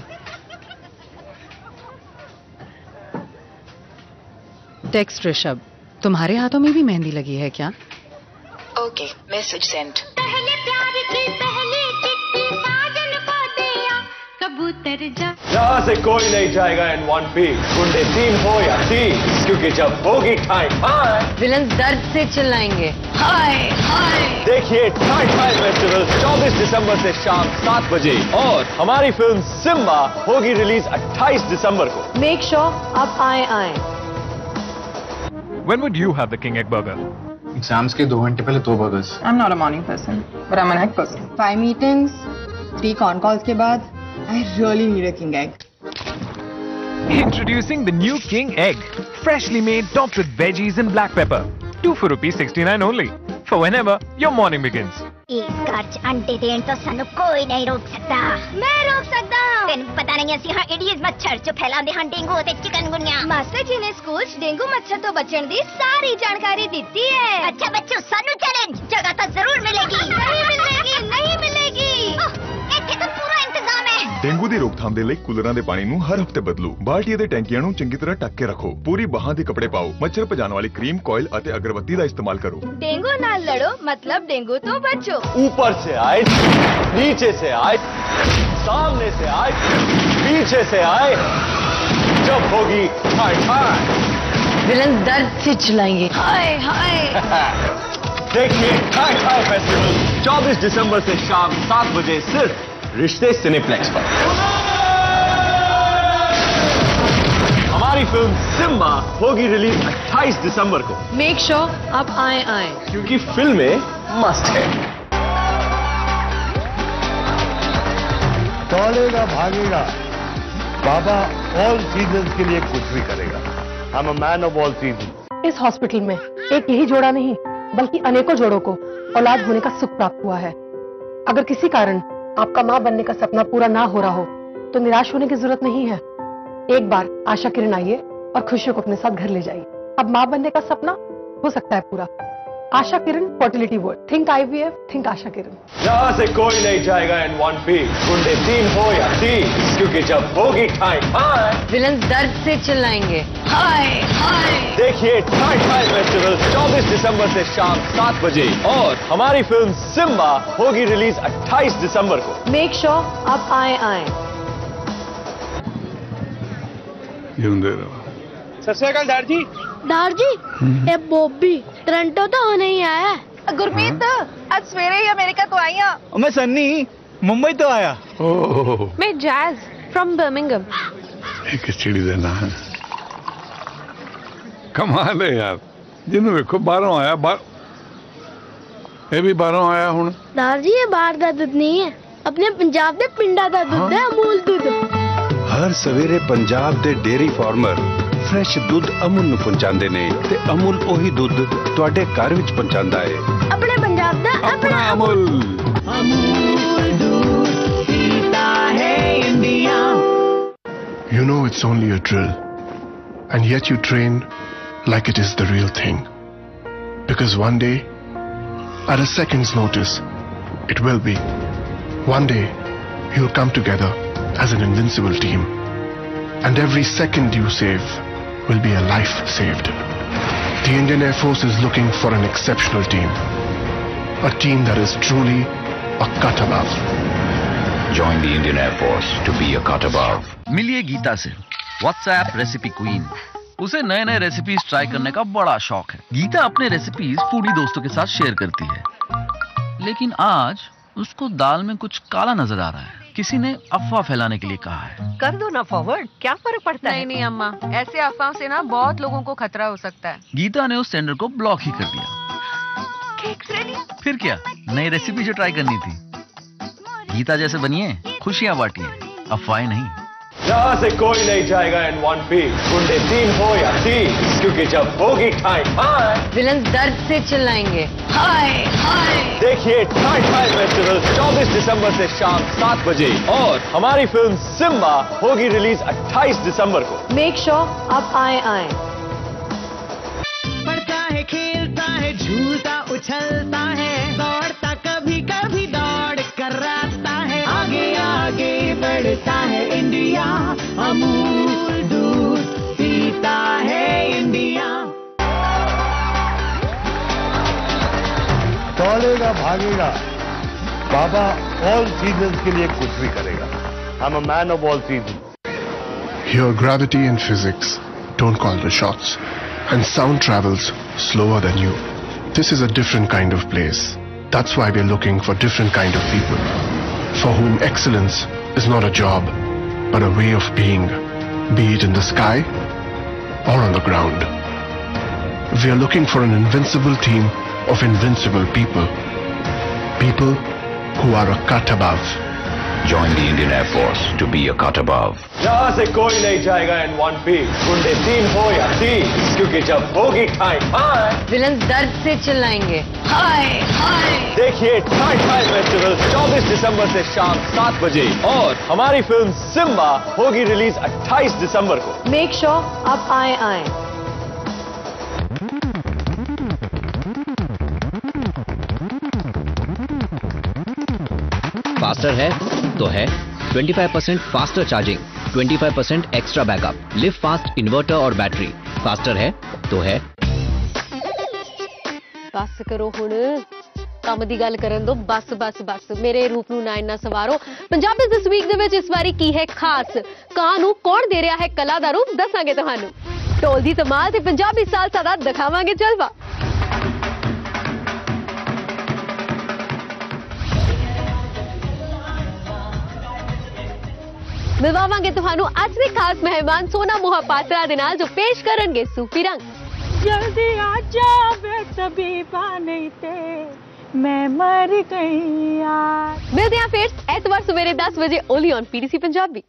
टेक्स्ट ऋषभ, तुम्हारे हाथों में भी मेहंदी लगी है क्या? Okay, message send. पहले प्यार की पहली चिट्ठी साजन को दिया, कबूतर जा। यहाँ से कोई नहीं जाएगा इन वन पीस, गुंडे 3 हो या 30, क्योंकि जब होगी टाइम हाय विलन दर्द से चिल्लाएंगे हाय हाय। देखिए टाइम फेस्टिवल 24 दिसंबर से शाम 7 बजे, और हमारी फिल्म सिम्बा होगी रिलीज 28 दिसंबर को। मेक श्योर आप आए। When would you have the King Egg Burger? Exams के 2 घंटे पहले 2 burgers. I'm not a morning person, but I'm an egg person. 5 meetings, 3 con calls के बाद, I really need a King Egg. Introducing the new King Egg, freshly made, topped with veggies and black pepper. 2 for ₹69 only. For whenever your morning begins. इस घर च अंडे then तो सानू कोई नहीं रोक सकता। मैं रोक सकता हूँ। तेन पता नहीं असी हाँ एडीज मच्छर जो फैलाते हैं डेंगू ते चिकनगुनिया। मास्टर जी ने स्कूल च डेंगू मच्छर तो बचने दी सारी जानकारी दी है। अच्छा बच्चों, सानू चैलेंज जगह तो जरूर मिलेगी। नहीं मिलेगी, नहीं मिलेगी। ਇੱਥੇ ਤਾਂ ਪੂਰਾ ਇੰਤਜ਼ਾਮ ਹੈ। ਡੇਂਗੂ ਦੀ ਰੋਕਥਾਮ ਦੇ ਲਈ ਕੂਲਰਾਂ ਦੇ ਪਾਣੀ ਨੂੰ ਹਰ ਹਫ਼ਤੇ ਬਦਲੋ। ਬਾਲਟੀਆਂ ਦੇ ਟੈਂਕੀਆਂ ਨੂੰ ਚੰਗੀ ਤਰ੍ਹਾਂ ਢੱਕ ਕੇ ਰੱਖੋ। ਪੂਰੀ ਬਾਹਾਂ ਦੇ ਕੱਪੜੇ ਪਾਓ। ਮੱਛਰ ਭਜਾਉਣ ਵਾਲੀ ਕਰੀਮ, ਕੋਇਲ ਅਤੇ ਅਗਰਬੱਤੀ ਦਾ ਇਸਤੇਮਾਲ ਕਰੋ। डेंगू नाल लड़ो मतलब डेंगू तो बचो। ऊपर से आए, नीचे से आए, सामने से आए, पीछे से आए, जब होगी हाय हाय विलन दर्द से चिल्लाएंगे हाय हाय। देखिए हाय हाय फेस्टिवल 24 दिसंबर से शाम 7 बजे सिर्फ रिश्ते सिनेप्लेक्स पर। हमारी फिल्म सिम्बा होगी रिलीज 28 दिसंबर को। मेक श्योर आप आए, क्योंकि फिल्में मस्त है। दौड़ेगा भागेगा, बाबा ऑल सीजन्स के लिए कुछ भी करेगा। I am a man of all season. इस हॉस्पिटल में एक यही जोड़ा नहीं बल्कि अनेकों जोड़ों को औलाद होने का सुख प्राप्त हुआ है। अगर किसी कारण आपका मां बनने का सपना पूरा ना हो रहा हो तो निराश होने की जरूरत नहीं है। एक बार आशा किरण आइए और खुशियों को अपने साथ घर ले जाइए। अब मां बनने का सपना हो सकता है पूरा। Asha Kiran fertility world, think IVF, think Asha Kiran. यहाँ से कोई नहीं जाएगा इन वन पीस, गुंडे 3 हो या 30, क्योंकि जब होगी टाइम विलन दर्द से चिल्लाएंगे हाय हाय। देखिए टाइम फेस्टिवल 24 दिसंबर से शाम 7 बजे और हमारी फिल्म सिम्बा होगी रिलीज 28 दिसंबर को। मेक श्योर आप आए। सत श्री अकाल दार जी। ये बॉबी टोरंटो तो होने ही आया है। गुरमीत आज सवेरे ही अमेरिका तो आई हूँ। मैं सन्नी मुंबई तो आया। मैं जैज फ्रॉम बर्मिंघम। एक चिड़ी देना है, कमाल है यार। जिन्होंने देखो बाहरों आया, ये भी बाहरों आया हूं। दार जी ये बाहर का दूध नहीं है, अपने पंजाब के पिंडा का दूध है, अमूल दूध। हर सवेरे पंजाब ਦੇ ਡੇਅਰੀ ਫਾਰਮਰ ਫਰੈਸ਼ ਦੁੱਧ ਅਮੁਲ ਨੂੰ ਪਹੁੰਚਾਉਂਦੇ ਨੇ ਤੇ ਅਮੁਲ ਉਹੀ ਦੁੱਧ ਤੁਹਾਡੇ ਘਰ ਵਿੱਚ ਪਹੁੰਚਾਉਂਦਾ ਹੈ। अपने पंजाब का अपना अमूल। अमूल दूध पीता है India. You know it's only a drill, and yet you train like it is the real thing. Because one day, at a second's notice, it will be. One day, you'll come together as an invincible team, and every second you save will be a life saved. The Indian Air Force is looking for an exceptional team, a team that is truly a cut above. Join the Indian Air Force to be a cut above. मिलिए गीता से, WhatsApp recipe queen. उसे नए नए recipes try करने का बड़ा शौक है। गीता अपने रेसिपीज फूडी दोस्तों के साथ शेयर करती है, लेकिन आज उसको दाल में कुछ काला नजर आ रहा है। किसी ने अफवाह फैलाने के लिए कहा है। कर दो ना फॉरवर्ड, क्या फर्क पड़ता है। नहीं अम्मा, ऐसे अफवाह से ना बहुत लोगों को खतरा हो सकता है। गीता ने उस सेंडर को ब्लॉक ही कर दिया। Cakes ready? फिर क्या, नई रेसिपी जो ट्राई करनी थी। गीता जैसे बनिए, खुशियां बांटिए, अफवाहें नहीं। यहाँ से कोई नहीं जाएगा इन वन पीस, गुंडे 3 हो या 30, क्योंकि जब होगी टाइम विलन दर्द से चिल्लाएंगे हाय हाय। देखिए टाइम फेस्टिवल 24 दिसंबर से शाम 7 बजे और हमारी फिल्म सिम्बा होगी रिलीज 28 दिसंबर को। मेक श्योर आप आए। पढ़ता है, खेलता है, झूलता उछलता है, दौड़ता कभी कभी दौड़ कर रास्ता है, आगे आगे बढ़ता है इंडिया, अमूल दूध पीता है इंडिया। दौड़ेगा भागेगा, बाबा ऑल सीजन्स के लिए कुछ भी करेगा। I am a man of all seasons. Here gravity and physics don't call the shots, and sound travels slower than you. This is a different kind of place. That's why we're looking for different kind of people, for whom excellence is not a job, but a way of being, be it in the sky or on the ground. We are looking for an invincible team of invincible people, people who are a cut above. Join the Indian Air Force to be a cut above. यहाँ से कोई नहीं जाएगा in one piece, गुंडे 3 हो या 30, क्योंकि जब होगी टाइम विलन दर्द से चिल्लाएंगे हाय हाय। देखिए टाइम फेस्टिवल 24 दिसंबर से शाम 7 बजे और हमारी फिल्म सिम्बा होगी रिलीज 28 दिसंबर को। मेक श्योर आप आए। फास्टर है तो है 25% faster charging, 25% extra backup, Livfast inverter और बैटरी। फास्टर है तो है। बस करो हुण, ਕੰਮ ਦੀ ਗੱਲ ਕਰਨ ਦੋ। ਬਸ ਮੇਰੇ ਰੂਪ ਨੂੰ ਨਾ ਇੰਨਾ ਸਵਾਰੋ। ਪੰਜਾਬੀ ਦਿਸ ਵੀਕ ਦੇ ਵਿੱਚ ਇਸ ਵਾਰੀ ਕੀ ਹੈ ਖਾਸ, ਕਾਂ ਨੂੰ ਕੌਣ ਦੇ ਰਿਹਾ ਹੈ ਕਲਾ ਦਾ ਰੂਪ, ਦੱਸਾਂਗੇ ਤੁਹਾਨੂੰ। ਢੋਲ ਦੀ ਧਮਾਲ ਤੇ ਪੰਜਾਬੀ ਸਾਲਸਾ ਦਾ ਦਿਖਾਵਾਂਗੇ ਜਲਵਾ। ਮਿਲਵਾਵਾਂਗੇ ਤੁਹਾਨੂੰ ਅੱਜ ਦੇ ਖਾਸ ਮਹਿਮਾਨ ਸੋਨਾ ਮੋਹਾਪਾਤਰਾ ਦੇ ਨਾਲ, ਜੋ ਪੇਸ਼ ਕਰਨਗੇ ਸੂਫੀ ਰੰਗ। जल्दी आजा बेतबीबा, नहीं ते मैं मर गई यार। मिलते हैं फिर एतवार सवेरे 10 बजे only on PTC Punjabi.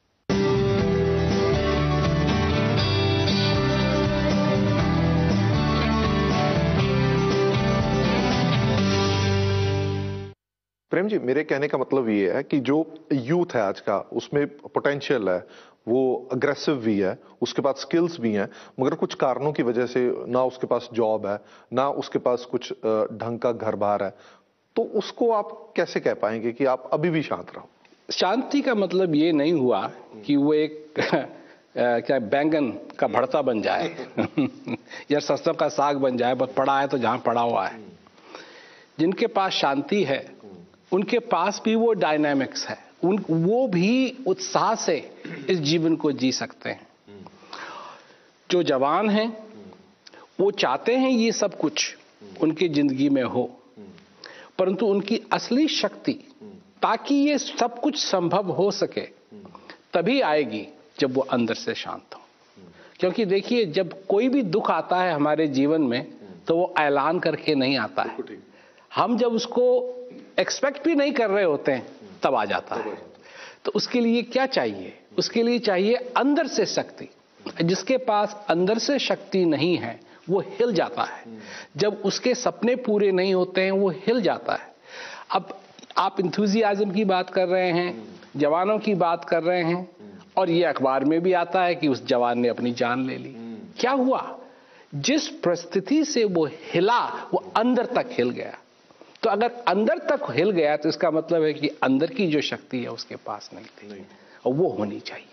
Prem ji, मेरे कहने का मतलब ये है कि जो यूथ है आज का, उसमें पोटेंशियल है, वो अग्रेसिव भी है, उसके पास स्किल्स भी हैं, मगर कुछ कारणों की वजह से ना उसके पास जॉब है, ना उसके पास कुछ ढंग का घर बार है, तो उसको आप कैसे कह पाएंगे कि आप अभी भी शांत रहो? शांति का मतलब ये नहीं हुआ कि वो एक क्या बैंगन का भरता बन जाए या सरसों का साग बन जाए, बस पड़ा है तो जहां पड़ा हुआ है। जिनके पास शांति है उनके पास भी वो डायनामिक्स है, वो भी उत्साह से इस जीवन को जी सकते हैं। जो जवान हैं वो चाहते हैं ये सब कुछ उनकी जिंदगी में हो, परंतु उनकी असली शक्ति ताकि ये सब कुछ संभव हो सके तभी आएगी जब वो अंदर से शांत हो। क्योंकि देखिए, जब कोई भी दुख आता है हमारे जीवन में तो वो ऐलान करके नहीं आता है, हम जब उसको एक्सपेक्ट भी नहीं कर रहे होते हैं तब आ जाता है। तो उसके लिए क्या चाहिए? उसके लिए चाहिए अंदर से शक्ति। जिसके पास अंदर से शक्ति नहीं है वो हिल जाता है, जब उसके सपने पूरे नहीं होते हैं वो हिल जाता है। अब आप इंथुजियाज्म की बात कर रहे हैं, जवानों की बात कर रहे हैं, और ये अखबार में भी आता है कि उस जवान ने अपनी जान ले ली। क्या हुआ? जिस परिस्थिति से वो हिला वो अंदर तक हिल गया। तो अगर अंदर तक हिल गया तो इसका मतलब है कि अंदर की जो शक्ति है उसके पास नहीं थी, और वो होनी चाहिए।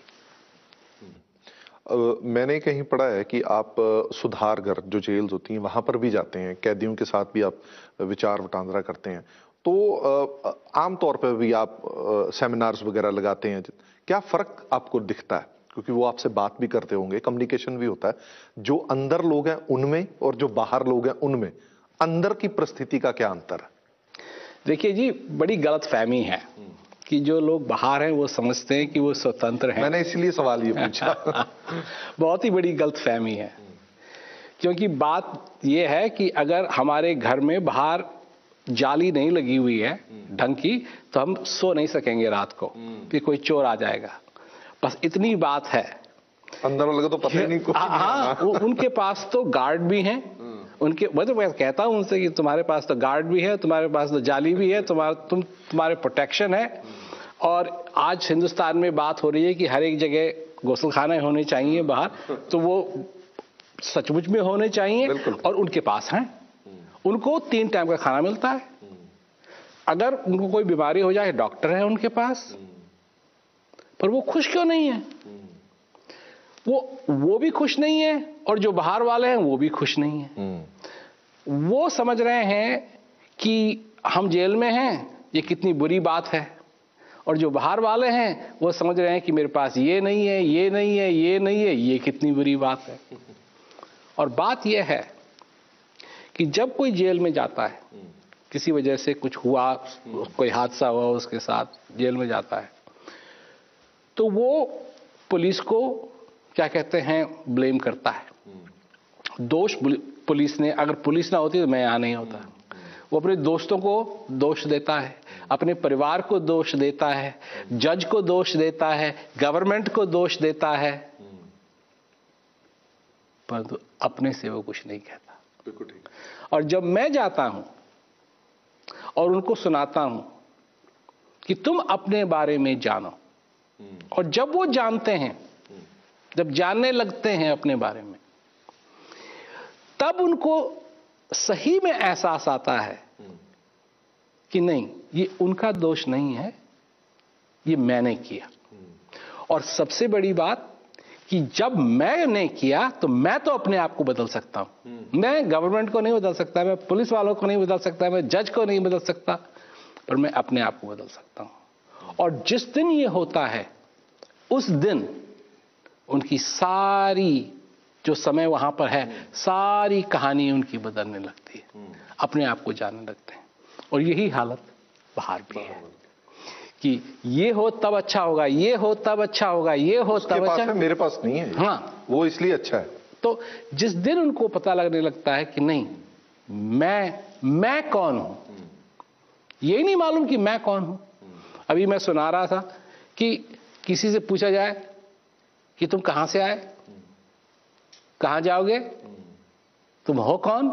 मैंने कहीं पढ़ा है कि आप सुधारगृह जो जेल्स होती हैं वहां पर भी जाते हैं, कैदियों के साथ भी आप विचार वटांदरा करते हैं, तो आमतौर पर भी आप सेमिनार्स वगैरह लगाते हैं। क्या फर्क आपको दिखता है? क्योंकि वो आपसे बात भी करते होंगे, कम्युनिकेशन भी होता है। जो अंदर लोग हैं उनमें और जो बाहर लोग हैं उनमें अंदर की परिस्थिति का क्या अंतर है? देखिए जी, बड़ी गलतफहमी है कि जो लोग बाहर हैं वो समझते हैं कि वो स्वतंत्र हैं। मैंने इसलिए सवाल ये पूछा। बहुत ही बड़ी गलतफहमी है, क्योंकि बात ये है कि अगर हमारे घर में बाहर जाली नहीं लगी हुई है ढंग की तो हम सो नहीं सकेंगे रात को, फिर कोई चोर आ जाएगा। बस इतनी बात है। अंदर वाले को तो पता ही नहीं कुछ। हाँ, उनके पास तो गार्ड भी हैं, उनके मैं कहता हूं उनसे कि तुम्हारे पास तो गार्ड भी है, तुम्हारे पास तो जाली भी है, तुम्हारे प्रोटेक्शन है। और आज हिंदुस्तान में बात हो रही है कि हर एक जगह गौसलखाने होने चाहिए बाहर, तो वो सचमुच में होने चाहिए, और उनके पास हैं। उनको 3 टाइम का खाना मिलता है। अगर उनको कोई बीमारी हो जाए डॉक्टर है उनके पास। पर वो खुश क्यों नहीं है? वो भी खुश नहीं है, और जो बाहर वाले हैं वो भी खुश नहीं है। वो समझ रहे हैं कि हम जेल में हैं, ये कितनी बुरी बात है, और जो बाहर वाले हैं वो समझ रहे हैं कि मेरे पास ये नहीं है, ये नहीं है, ये नहीं है, ये कितनी बुरी बात है। और बात यह है कि जब कोई जेल में जाता है, किसी वजह से कुछ हुआ, कोई हादसा हुआ उसके साथ, जेल में जाता है, तो वो पुलिस को क्या कहते हैं ब्लेम करता है। दोष पुलिस ने, अगर पुलिस ना होती तो मैं यहाँ नहीं होता। वो अपने दोस्तों को दोष देता है, अपने परिवार को दोष देता है, जज को दोष देता है, गवर्नमेंट को दोष देता है, परंतु अपने से वो कुछ नहीं कहता। और जब मैं जाता हूं और उनको सुनाता हूं कि तुम अपने बारे में जानो, और जब वो जानते हैं, जब जानने लगते हैं अपने बारे में, तब उनको सही में एहसास आता है कि नहीं, ये उनका दोष नहीं है, ये मैंने किया। और सबसे बड़ी बात कि जब मैंने किया तो मैं तो अपने आप को बदल सकता हूं। मैं गवर्नमेंट को नहीं बदल सकता, मैं पुलिस वालों को नहीं बदल सकता, मैं जज को नहीं बदल सकता, पर मैं अपने आप को बदल सकता हूं। और जिस दिन ये होता है उस दिन उनकी सारी जो समय वहां पर है, सारी कहानी उनकी बदलने लगती है, अपने आप को जानने लगते हैं। और यही हालत बाहर भी है कि ये हो तब अच्छा होगा, ये हो तब अच्छा होगा, ये हो तब अच्छा है, मेरे पास नहीं है। हाँ, वो इसलिए अच्छा है। तो जिस दिन उनको पता लगने लगता है कि नहीं, मैं कौन हूं, यही नहीं मालूम कि मैं कौन हूं। अभी मैं सुना रहा था कि किसी से पूछा जाए कि तुम कहां से आए, कहां जाओगे, तुम हो कौन,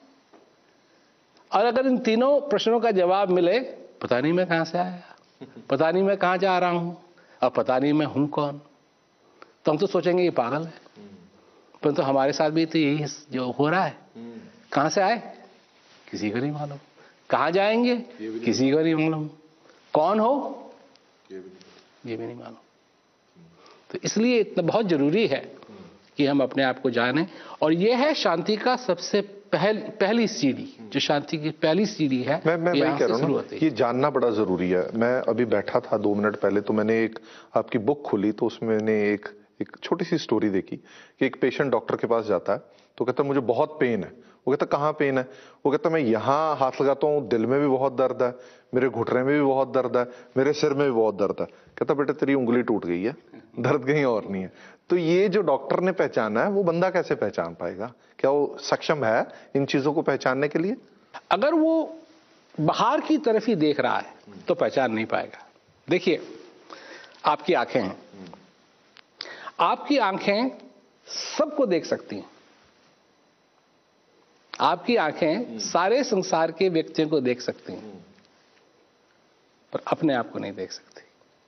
और अगर इन तीनों प्रश्नों का जवाब मिले, पता नहीं मैं कहां से आया, पता नहीं मैं कहां जा रहा हूं, और पता नहीं मैं हूं कौन। तो हम तो सोचेंगे ये पागल है, परंतु हमारे साथ भी तो यही जो हो रहा है। कहां से आए किसी को नहीं मालूम, कहां जाएंगे किसी को नहीं मालूम, कौन हो ये भी नहीं मालूम। तो इसलिए इतना बहुत जरूरी है कि हम अपने आप को जानें, और ये है शांति का सबसे पहली सीढ़ी, जो शांति की पहली सीढ़ी है। मैं वही कह रहा हूँ, ये जानना बड़ा जरूरी है। मैं अभी बैठा था 2 मिनट पहले, तो मैंने एक आपकी बुक खोली, तो उसमें मैंने एक छोटी सी स्टोरी देखी कि एक पेशेंट डॉक्टर के पास जाता है, तो कहता मुझे बहुत पेन है। वो कहता कहाँ पेन है? वो कहता मैं यहाँ हाथ लगाता हूँ, दिल में भी बहुत दर्द है, मेरे घुटने में भी बहुत दर्द है, मेरे सिर में भी बहुत दर्द है। कहता बेटा तेरी उंगली टूट गई है, दर्द कहीं और नहीं है। तो ये जो डॉक्टर ने पहचाना है, वो बंदा कैसे पहचान पाएगा? क्या वो सक्षम है इन चीजों को पहचानने के लिए? अगर वो बाहर की तरफ ही देख रहा है तो पहचान नहीं पाएगा। देखिए, आपकी आंखें हैं, आपकी आंखें सबको देख सकती हैं, आपकी आंखें सारे संसार के व्यक्तियों को देख सकती हैं, पर अपने आप को नहीं देख सकती।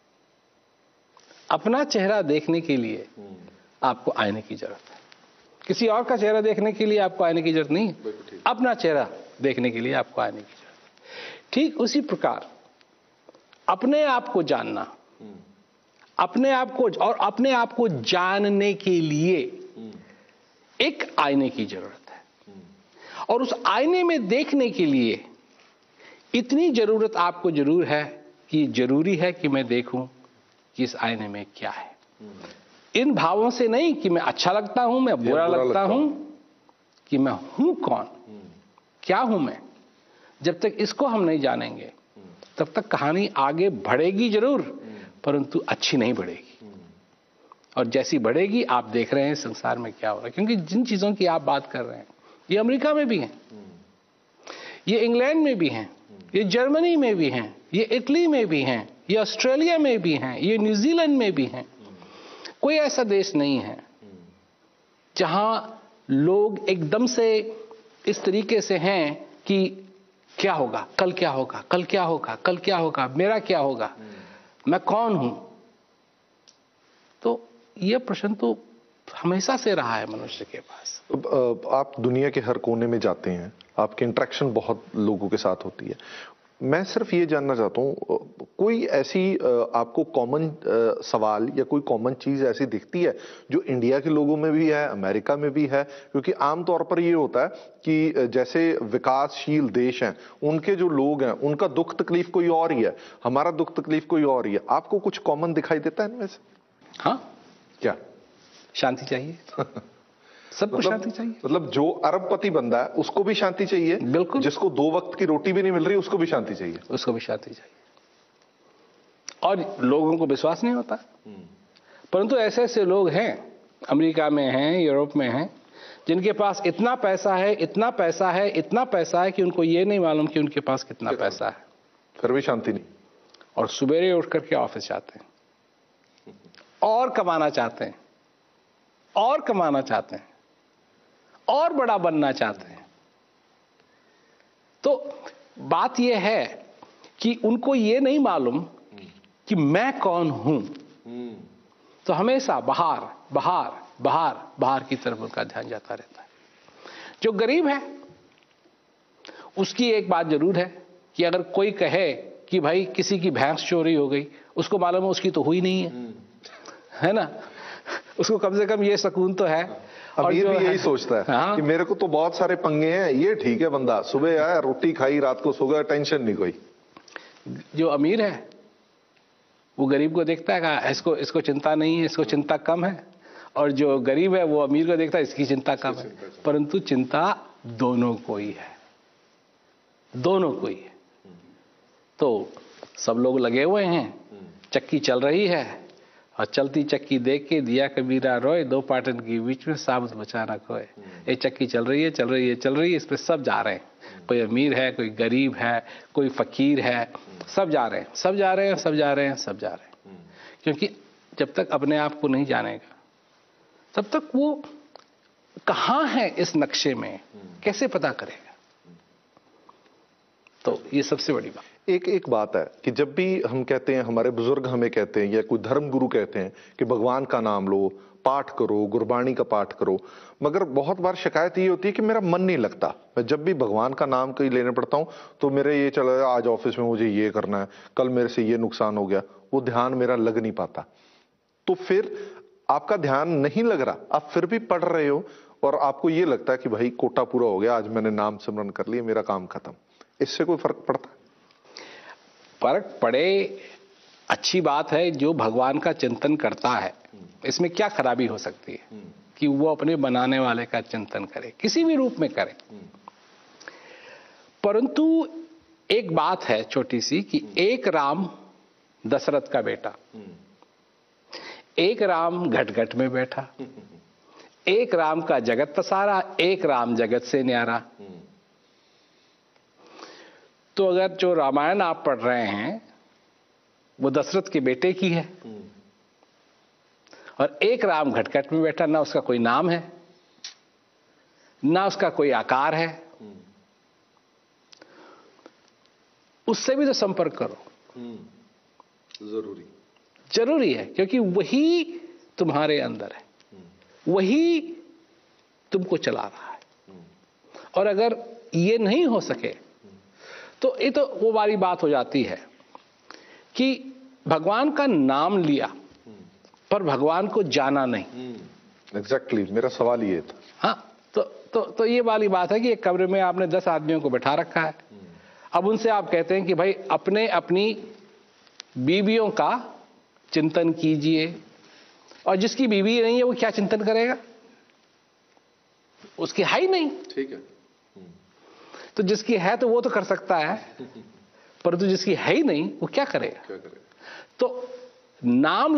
अपना चेहरा देखने के लिए आपको आईने की जरूरत है, किसी और का चेहरा देखने के लिए आपको आईने की जरूरत नहीं है, अपना चेहरा देखने के लिए आपको आईने की जरूरत है। ठीक उसी प्रकार अपने आप को जानना, अपने आप को और अपने आप को जानने के लिए एक आईने की जरूरत है, और उस आईने में देखने के लिए इतनी जरूरत आपको जरूर है कि जरूरी है कि मैं देखूं कि इस आईने में क्या है। इन भावों से नहीं कि मैं अच्छा लगता हूं, मैं बुरा लगता हूं, कि मैं हूं कौन, क्या हूं मैं। जब तक इसको हम नहीं जानेंगे तब तक कहानी आगे बढ़ेगी जरूर, परंतु अच्छी नहीं बढ़ेगी। और जैसी बढ़ेगी, आप देख रहे हैं संसार में क्या हो रहा है, क्योंकि जिन चीजों की आप बात कर रहे हैं ये अमेरिका में भी हैं, ये इंग्लैंड में भी हैं, ये जर्मनी में भी हैं, ये इटली में भी हैं, ये ऑस्ट्रेलिया में भी हैं, ये न्यूजीलैंड में भी हैं। कोई ऐसा देश नहीं है जहां लोग एकदम से इस तरीके से हैं कि क्या होगा, कल क्या होगा, कल क्या होगा, कल क्या होगा, मेरा क्या होगा, मैं कौन हूं। तो यह प्रश्न तो हमेशा से रहा है मनुष्य के पास। आप दुनिया के हर कोने में जाते हैं, आपकी इंटरेक्शन बहुत लोगों के साथ होती है। मैं सिर्फ ये जानना चाहता हूँ, कोई ऐसी आपको कॉमन सवाल या कोई कॉमन चीज ऐसी दिखती है जो इंडिया के लोगों में भी है, अमेरिका में भी है? क्योंकि आमतौर पर ये होता है कि जैसे विकासशील देश हैं, उनके जो लोग हैं उनका दुख तकलीफ कोई और ही है, हमारा दुख तकलीफ कोई और ही है। आपको कुछ कॉमन दिखाई देता है इनमें से? हाँ, क्या? शांति चाहिए सबको, शांति चाहिए। मतलब जो अरबपति बंदा है उसको भी शांति चाहिए, बिल्कुल। जिसको 2 वक्त की रोटी भी नहीं मिल रही उसको भी शांति चाहिए, उसको भी शांति चाहिए। और लोगों को विश्वास नहीं होता, परंतु ऐसे ऐसे लोग हैं, अमेरिका में हैं, यूरोप में हैं, जिनके पास इतना पैसा है, इतना पैसा है, इतना पैसा है कि उनको ये नहीं मालूम कि उनके पास कितना पैसा है, फिर भी शांति नहीं। और सवेरे उठ करके ऑफिस जाते हैं और कमाना चाहते हैं, और कमाना चाहते हैं, और बड़ा बनना चाहते हैं। तो बात यह है कि उनको यह नहीं मालूम कि मैं कौन हूं, तो हमेशा बाहर बाहर बाहर बाहर की तरफ उनका ध्यान जाता रहता है। जो गरीब है उसकी एक बात जरूर है कि अगर कोई कहे कि भाई किसी की भैंस चोरी हो गई, उसको मालूम है उसकी तो हुई नहीं है ना, उसको कम से कम ये सुकून तो है। और ये भी यही सोचता है हाँ? कि मेरे को तो बहुत सारे पंगे हैं, ये ठीक है बंदा, सुबह आया रोटी खाई, रात को सो गया, टेंशन नहीं कोई। जो अमीर है वो गरीब को देखता है, इसको चिंता नहीं है, इसको चिंता कम है, और जो गरीब है वो अमीर को देखता है, इसकी चिंता कम है। परंतु चिंता दोनों को ही है, दोनों को ही है। तो सब लोग लगे हुए हैं, चक्की चल रही है, और चलती चक्की देख के दिया कबीरा रोए, 2 पाटन के बीच में साबुत बचाना खोए। ये चक्की चल रही है, चल रही है, चल रही है, इस पे सब जा रहे हैं, कोई अमीर है, कोई गरीब है, कोई फकीर है, सब जा रहे हैं, सब जा रहे हैं, सब जा रहे हैं, सब जा रहे हैं। क्योंकि जब तक अपने आप को नहीं जानेगा तब तक वो कहां है इस नक्शे में कैसे पता करेगा। तो ये सबसे बड़ी बात। एक बात है कि जब भी हम कहते हैं, हमारे बुजुर्ग हमें कहते हैं या कोई धर्म गुरु कहते हैं कि भगवान का नाम लो, पाठ करो, गुरबाणी का पाठ करो, मगर बहुत बार शिकायत ये होती है कि मेरा मन नहीं लगता। मैं जब भी भगवान का नाम कहीं लेने पड़ता हूं तो मेरे ये चला गया, आज ऑफिस में मुझे ये करना है, कल मेरे से ये नुकसान हो गया, वो ध्यान मेरा लग नहीं पाता। तो फिर आपका ध्यान नहीं लग रहा, आप फिर भी पढ़ रहे हो और आपको ये लगता है कि भाई कोटा पूरा हो गया, आज मैंने नाम सिमरन कर लिया, मेरा काम खत्म। इससे कोई फर्क पड़ता है? फर्क पड़े, अच्छी बात है। जो भगवान का चिंतन करता है, इसमें क्या खराबी हो सकती है कि वो अपने बनाने वाले का चिंतन करे, किसी भी रूप में करे। परंतु एक बात है छोटी सी कि एक राम दशरथ का बेटा, एक राम घट घट में बैठा, एक राम का जगत पसारा, एक राम जगत से न्यारा। तो अगर जो रामायण आप पढ़ रहे हैं वो दशरथ के बेटे की है, और एक राम घटघट में बैठा, ना उसका कोई नाम है, ना उसका कोई आकार है, उससे भी तो संपर्क करो। जरूरी है, क्योंकि वही तुम्हारे अंदर है, वही तुमको चला रहा है। और अगर ये नहीं हो सके तो ये तो वो वाली बात हो जाती है कि भगवान का नाम लिया पर भगवान को जाना नहीं। एग्जैक्टली, मेरा सवाल ये था। हाँ, तो ये वाली बात है कि एक कमरे में आपने 10 आदमियों को बैठा रखा है। अब उनसे आप कहते हैं कि भाई अपने अपनी बीवियों का चिंतन कीजिए, और जिसकी बीवी नहीं है वो क्या चिंतन करेगा? उसकी है ही नहीं। ठीक है। तो जिसकी है तो वो तो कर सकता है, परंतु जिसकी है ही नहीं वो क्या करेगा? तो नाम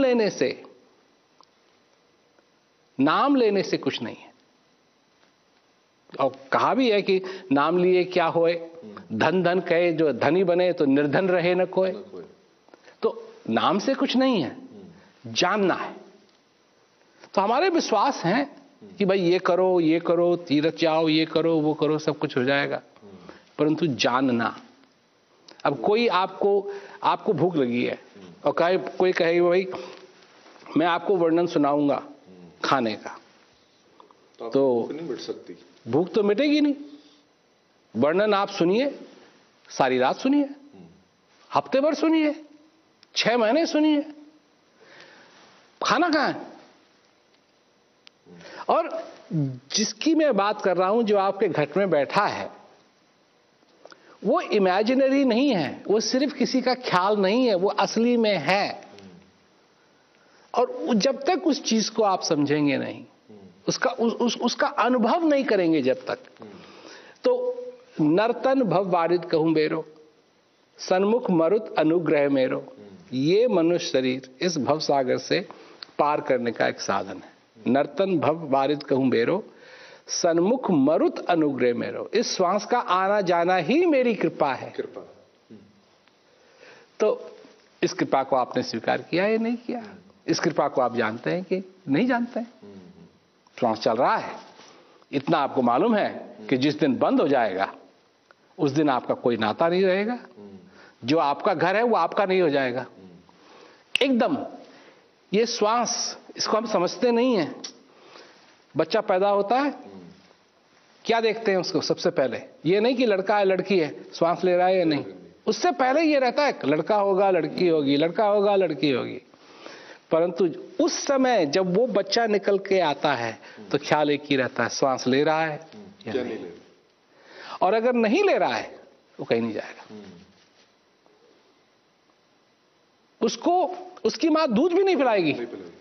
लेने से कुछ नहीं है। और कहा भी है कि नाम लिए क्या होए, धन धन कहे जो धनी बने तो निर्धन रहे न कोई। तो नाम से कुछ नहीं है, जानना है। तो हमारे विश्वास हैं कि भाई ये करो, तीर्थ जाओ, ये करो, वो करो, सब कुछ हो जाएगा। परंतु जानना, अब कोई आपको भूख लगी है और कोई कहे भाई मैं आपको वर्णन सुनाऊंगा खाने का, तो नहीं मिट सकती, भूख तो मिटेगी नहीं। वर्णन आप सुनिए, सारी रात सुनिए, हफ्ते भर सुनिए, 6 महीने सुनिए, खाना कहां है? और जिसकी मैं बात कर रहा हूं, जो आपके घर में बैठा है, वो इमेजिनरी नहीं है, वो सिर्फ किसी का ख्याल नहीं है, वो असली में है। और जब तक उस चीज को आप समझेंगे नहीं, उसका अनुभव नहीं करेंगे जब तक, तो नर्तन भव वारिद कहूं बेरो, सन्मुख मरुत अनुग्रह मेरो, ये मनुष्य शरीर इस भव सागर से पार करने का एक साधन है। नर्तन भव वारिद कहूं बेरो, सन्मुख मरुत अनुग्रह मेरो, इस श्वास का आना जाना ही मेरी कृपा है। तो इस कृपा को आपने स्वीकार किया या नहीं किया? इस कृपा को आप जानते हैं कि नहीं जानते हैं? श्वास चल रहा है, इतना आपको मालूम है कि जिस दिन बंद हो जाएगा उस दिन आपका कोई नाता नहीं रहेगा। जो आपका घर है वो आपका नहीं हो जाएगा एकदम। ये श्वास, इसको हम समझते नहीं है। बच्चा पैदा होता है, क्या देखते हैं उसको? सबसे पहले ये नहीं कि लड़का है लड़की है, श्वास ले रहा है या नहीं, उससे पहले ये रहता है लड़का होगा लड़की होगी, लड़का होगा लड़की होगी। परंतु उस समय जब वो बच्चा निकल के आता है तो ख्याल एक ही रहता है, श्वास ले रहा है या नहीं। और अगर नहीं ले रहा है वो कहीं नहीं जाएगा। उसको उसकी मां दूध भी नहीं पिलाएगी,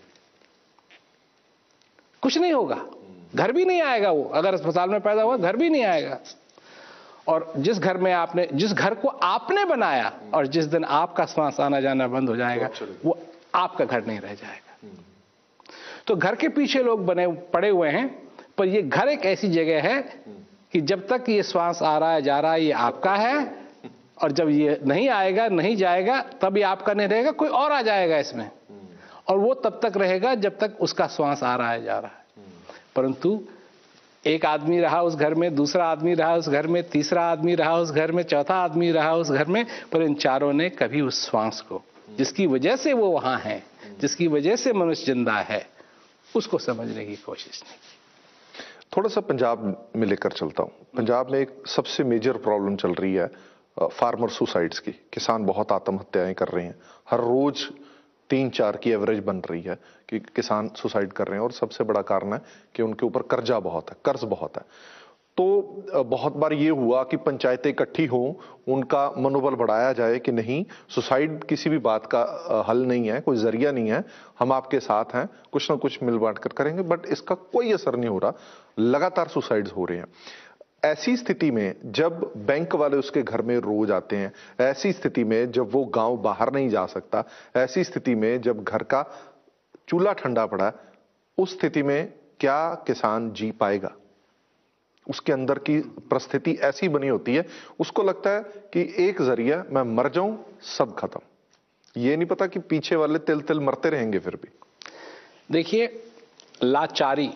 कुछ नहीं होगा, घर भी नहीं आएगा वो। अगर अस्पताल में पैदा हुआ घर भी नहीं आएगा। और जिस घर को आपने बनाया और जिस दिन आपका श्वास आना जाना बंद हो जाएगा वो आपका घर नहीं रह जाएगा। तो घर के पीछे लोग पड़े हुए हैं, पर ये घर एक ऐसी जगह है कि जब तक ये श्वास आ रहा है जा रहा है ये आपका है, और जब ये नहीं आएगा नहीं जाएगा तब ये आपका नहीं रहेगा, कोई और आ जाएगा इसमें, और वो तब तक रहेगा जब तक उसका श्वास आ रहा है जा रहा है। परंतु एक आदमी रहा उस घर में, दूसरा आदमी रहा उस घर में, तीसरा आदमी रहा उस घर में, चौथा आदमी रहा उस घर में, पर इन चारों ने कभी उस श्वास को, जिसकी वजह से वो वहां है, जिसकी वजह से मनुष्य जिंदा है, उसको समझने की कोशिश नहीं की। थोड़ा सा पंजाब में लेकर चलता हूँ। पंजाब में एक सबसे मेजर प्रॉब्लम चल रही है फार्मर सुसाइड्स की। किसान बहुत आत्महत्याएं कर रहे हैं, हर रोज 3-4 की एवरेज बन रही है कि किसान सुसाइड कर रहे हैं, और सबसे बड़ा कारण है कि उनके ऊपर कर्जा बहुत है, कर्ज बहुत है। तो बहुत बार ये हुआ कि पंचायतें इकट्ठी हों, उनका मनोबल बढ़ाया जाए कि नहीं, सुसाइड किसी भी बात का हल नहीं है, कोई जरिया नहीं है, हम आपके साथ हैं, कुछ ना कुछ मिल बांट कर करेंगे, बट इसका कोई असर नहीं हो रहा, लगातार सुसाइड्स हो रहे हैं। ऐसी स्थिति में जब बैंक वाले उसके घर में रोज आते हैं, ऐसी स्थिति में जब वो गांव बाहर नहीं जा सकता, ऐसी स्थिति में जब घर का चूल्हा ठंडा पड़ा, उस स्थिति में क्या किसान जी पाएगा? उसके अंदर की परिस्थिति ऐसी बनी होती है, उसको लगता है कि एक जरिया, मैं मर जाऊं सब खत्म। ये नहीं पता कि पीछे वाले तिल तिल मरते रहेंगे फिर भी। देखिए, लाचारी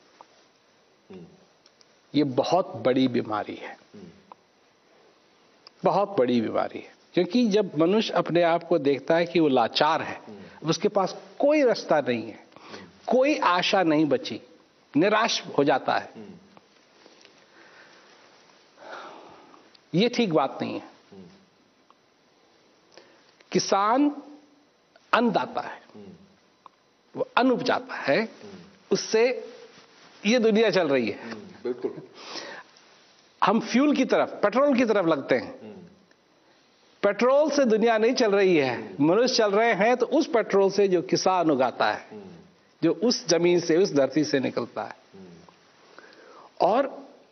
ये बहुत बड़ी बीमारी है, बहुत बड़ी बीमारी है, क्योंकि जब मनुष्य अपने आप को देखता है कि वो लाचार है, उसके पास कोई रास्ता नहीं है, कोई आशा नहीं बची, निराश हो जाता है। ये ठीक बात नहीं है। किसान अन्नदाता है, वो अन्न उपजाता है, उससे ये दुनिया चल रही है। बिल्कुल। हम फ्यूल की तरफ, पेट्रोल की तरफ लगते हैं। पेट्रोल से दुनिया नहीं चल रही है, मनुष्य चल रहे हैं तो उस पेट्रोल से जो किसान उगाता है, जो उस जमीन से, उस धरती से निकलता है। और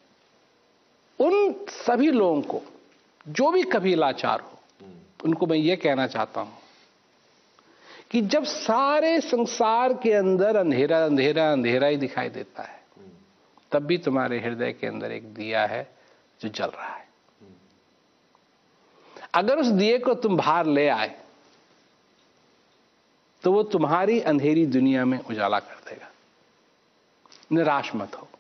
उन सभी लोगों को जो भी कभी लाचार हो, उनको मैं ये कहना चाहता हूं कि जब सारे संसार के अंदर अंधेरा अंधेरा अंधेरा ही दिखाई देता है, तब भी तुम्हारे हृदय के अंदर एक दिया है जो जल रहा है। अगर उस दिए को तुम बाहर ले आए तो वो तुम्हारी अंधेरी दुनिया में उजाला कर देगा। निराश मत हो।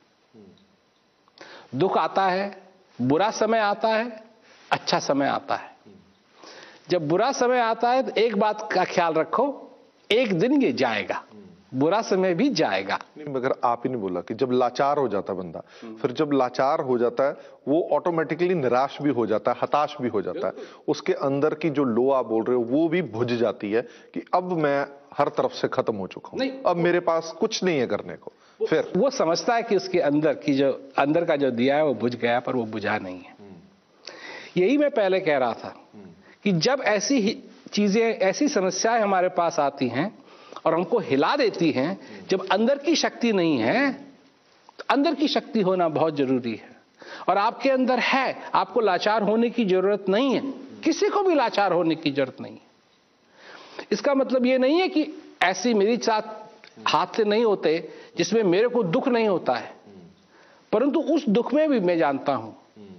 दुख आता है, बुरा समय आता है, अच्छा समय आता है। जब बुरा समय आता है तो एक बात का ख्याल रखो, एक दिन ये जाएगा, बुरा समय भी जाएगा। नहीं, मगर आप ही नहीं बोला कि जब लाचार हो जाता बंदा, फिर जब लाचार हो जाता है वो ऑटोमेटिकली निराश भी हो जाता है, हताश भी हो जाता है। उसके अंदर की जो लो आप बोल रहे हो वो भी बुझ जाती है कि अब मैं हर तरफ से खत्म हो चुका हूं, अब मेरे पास कुछ नहीं है करने को। फिर वो समझता है कि उसके अंदर की जो अंदर का जो दिया है वो बुझ गया, पर वो बुझा नहीं है। यही मैं पहले कह रहा था कि जब ऐसी चीजें, ऐसी समस्याएं हमारे पास आती हैं और हमको हिला देती हैं, जब अंदर की शक्ति नहीं है, तो अंदर की शक्ति होना बहुत जरूरी है। और आपके अंदर है, आपको लाचार होने की जरूरत नहीं है, किसी को भी लाचार होने की जरूरत नहीं है। इसका मतलब ये नहीं है कि ऐसी मेरी साथ हादसे नहीं होते जिसमें मेरे को दुख नहीं होता है, परंतु उस दुख में भी मैं जानता हूं,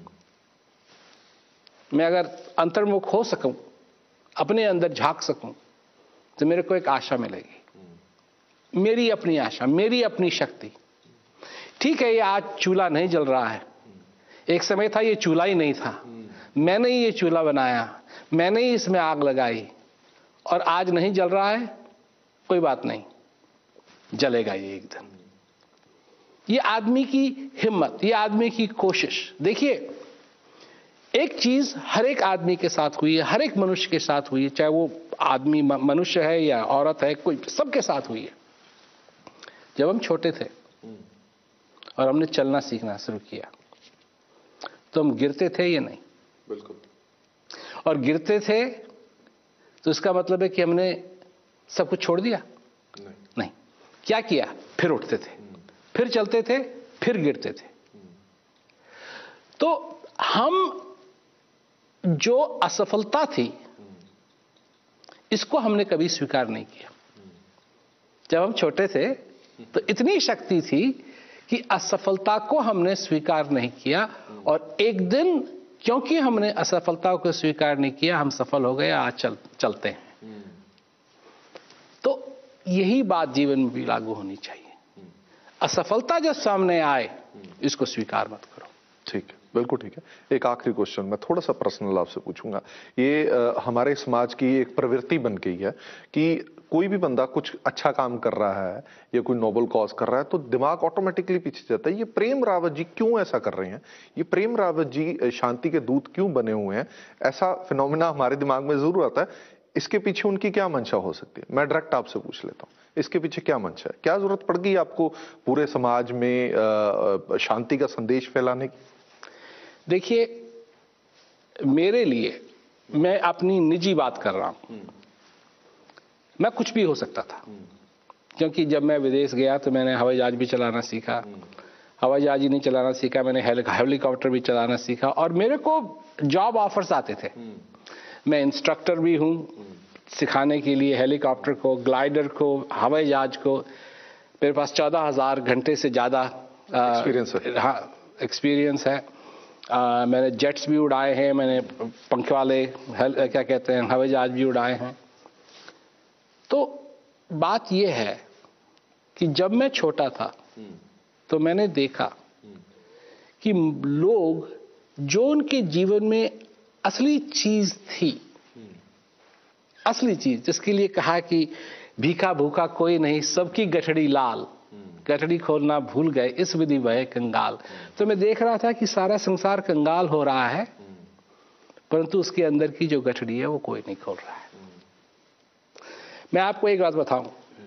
मैं अगर अंतर्मुख हो सकूं, अपने अंदर झांक सकूं, तो मेरे को एक आशा मिलेगी, मेरी अपनी आशा, मेरी अपनी शक्ति। ठीक है, ये आज चूल्हा नहीं जल रहा है, एक समय था ये चूल्हा ही नहीं था, मैंने ही ये चूल्हा बनाया, मैंने ही इसमें आग लगाई, और आज नहीं जल रहा है, कोई बात नहीं, जलेगा ये एक दिन। ये आदमी की हिम्मत, ये आदमी की कोशिश। देखिए, एक चीज हर एक आदमी के साथ हुई है, हर एक मनुष्य के साथ हुई है, चाहे वो आदमी मनुष्य है या औरत है, कोई सबके साथ हुई है। जब हम छोटे थे और हमने चलना सीखना शुरू किया, तो हम गिरते थे या नहीं? बिल्कुल। और गिरते थे तो इसका मतलब है कि हमने सब कुछ छोड़ दिया? नहीं। क्या किया? फिर उठते थे, फिर चलते थे, फिर गिरते थे। तो हम जो असफलता थी, इसको हमने कभी स्वीकार नहीं किया। जब हम छोटे थे तो इतनी शक्ति थी कि असफलता को हमने स्वीकार नहीं किया, और एक दिन क्योंकि हमने असफलता को स्वीकार नहीं किया, हम सफल हो गए, आज चलते हैं। तो यही बात जीवन में भी लागू होनी चाहिए। असफलता जब सामने आए इसको स्वीकार मत करो। ठीक है, बिल्कुल ठीक है। एक आखिरी क्वेश्चन मैं थोड़ा सा पर्सनल आपसे पूछूंगा। ये हमारे समाज की एक प्रवृत्ति बन गई है कि कोई भी बंदा कुछ अच्छा काम कर रहा है या कोई नोबल कॉज कर रहा है तो दिमाग ऑटोमेटिकली पीछे जाता है। ये प्रेम रावत जी क्यों ऐसा कर रहे हैं? ये प्रेम रावत जी शांति के दूत क्यों बने हुए हैं? ऐसा फिनोमिना हमारे दिमाग में जरूर आता है। इसके पीछे उनकी क्या मंशा हो सकती है? मैं डायरेक्ट आपसे पूछ लेता हूँ, इसके पीछे क्या मंशा है? क्या जरूरत पड़ गई आपको पूरे समाज में शांति का संदेश फैलाने की? देखिए, मेरे लिए, मैं अपनी निजी बात कर रहा हूं, मैं कुछ भी हो सकता था, क्योंकि जब मैं विदेश गया तो मैंने हवाई जहाज भी चलाना सीखा। हवाई जहाज ही नहीं चलाना सीखा, मैंने हेलीकॉप्टर भी चलाना सीखा और मेरे को जॉब ऑफर्स आते थे। मैं इंस्ट्रक्टर भी हूं सिखाने के लिए, हेलीकॉप्टर को, ग्लाइडर को, हवाई जहाज को। मेरे पास 14,000 घंटे से ज़्यादा एक्सपीरियंस है। मैंने जेट्स भी उड़ाए हैं, मैंने पंख वाले क्या कहते हैं हवाई जहाज भी उड़ाए हैं। तो बात यह है कि जब मैं छोटा था तो मैंने देखा कि लोग जो उनके जीवन में असली चीज थी, असली चीज जिसके लिए कहा कि भीखा भूखा कोई नहीं, सबकी गठड़ी लाल, गठड़ी खोलना भूल गए इस विधि वह कंगाल। तो मैं देख रहा था कि सारा संसार कंगाल हो रहा है, परंतु उसके अंदर की जो गठड़ी है वो कोई नहीं खोल रहा है। मैं आपको एक बात बताऊं,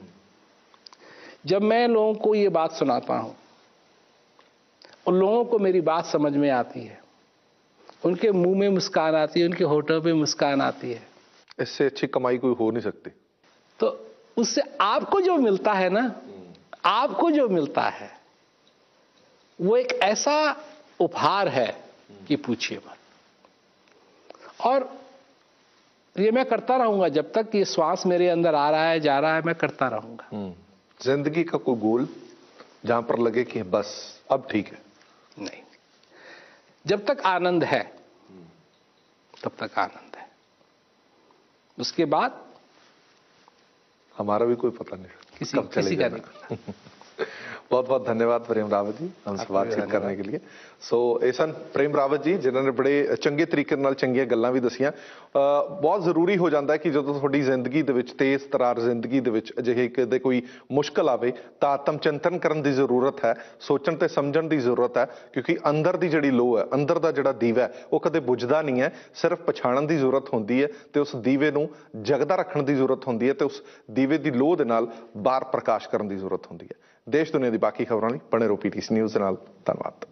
जब मैं लोगों को ये बात सुनाता हूं और लोगों को मेरी बात समझ में आती है, उनके मुंह में मुस्कान आती है, उनके होठों पे मुस्कान आती है, इससे अच्छी कमाई कोई हो नहीं सकती। तो उससे आपको जो मिलता है ना, आपको जो मिलता है वो एक ऐसा उपहार है कि पूछिए मत। और ये मैं करता रहूंगा जब तक ये श्वास मेरे अंदर आ रहा है, जा रहा है, मैं करता रहूंगा। जिंदगी का कोई गोल जहां पर लगे कि बस अब ठीक है? नहीं, जब तक आनंद है तब तक आनंद है, उसके बाद हमारा भी कोई पता नहीं किसी का नहीं पता। बहुत बहुत धन्यवाद प्रेम रावत जी हमसे बातचीत करने के लिए। सो ऐसा प्रेम रावत जी जिन्होंने बड़े चंगे तरीके ਨਾਲ ਚੰਗੀਆਂ ਗੱਲਾਂ ਵੀ ਦਸੀਆਂ। ਬਹੁਤ ਜ਼ਰੂਰੀ ਹੋ ਜਾਂਦਾ ਹੈ ਕਿ ਜਦੋਂ ਤੁਹਾਡੀ ਜ਼ਿੰਦਗੀ ਦੇ ਵਿੱਚ ਤੇਜ਼ ਤਰਾਰ ਜ਼ਿੰਦਗੀ ਦੇ ਵਿੱਚ ਅਜਿਹੇ ਕਦੇ ਕੋਈ ਮੁਸ਼ਕਲ ਆਵੇ ਤਾਂ ਆਤਮ ਚਿੰਤਨ ਕਰਨ ਦੀ ਜ਼ਰੂਰਤ ਹੈ, ਸੋਚਣ ਤੇ ਸਮਝਣ ਦੀ ਜ਼ਰੂਰਤ ਹੈ, ਕਿਉਂਕਿ ਅੰਦਰ ਦੀ ਜਿਹੜੀ ਲੋਹ ਹੈ, ਅੰਦਰ ਦਾ ਜਿਹੜਾ ਦੀਵਾ ਹੈ ਉਹ ਕਦੇ ਬੁਝਦਾ ਨਹੀਂ ਹੈ। ਸਿਰਫ ਪਛਾਣਨ ਦੀ ਜ਼ਰੂਰਤ ਹੁੰਦੀ ਹੈ ਤੇ ਉਸ ਦੀਵੇ ਨੂੰ ਜਗਦਾ ਰੱਖਣ ਦੀ ਜ਼ਰੂਰਤ ਹੁੰਦੀ ਹੈ ਤੇ ਉਸ ਦੀਵੇ ਦੀ ਲੋਹ ਦੇ ਨਾਲ ਬਾਹਰ ਪ੍ਰਕਾਸ਼ ਕਰਨ ਦੀ ਜ਼ਰੂਰਤ ਹੁੰਦੀ ਹੈ। देश दुनिया की बाकी खबरों ਲਈ बने रहो PTC न्यूज़ ਦੇ ਨਾਲ। ਧੰਨਵਾਦ।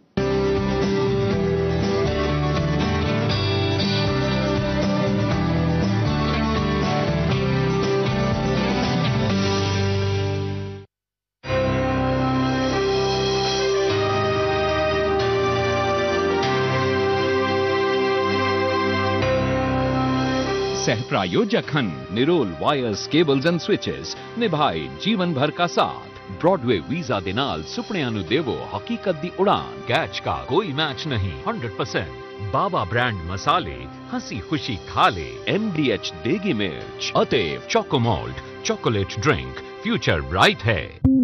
सह प्रायोजक हन निरोल वायर्स केबल्स एंड स्विचेस निभाए जीवन भर का साथ। ब्रॉडवे वीजा दे नाल सुपनियां नू देवो हकीकत दी उड़ान। कैच का कोई मैच नहीं 100%। बाबा ब्रांड मसाले हंसी खुशी खा ले। MDH देगी मिर्च अतेव chocomalt chocolate drink future bright है।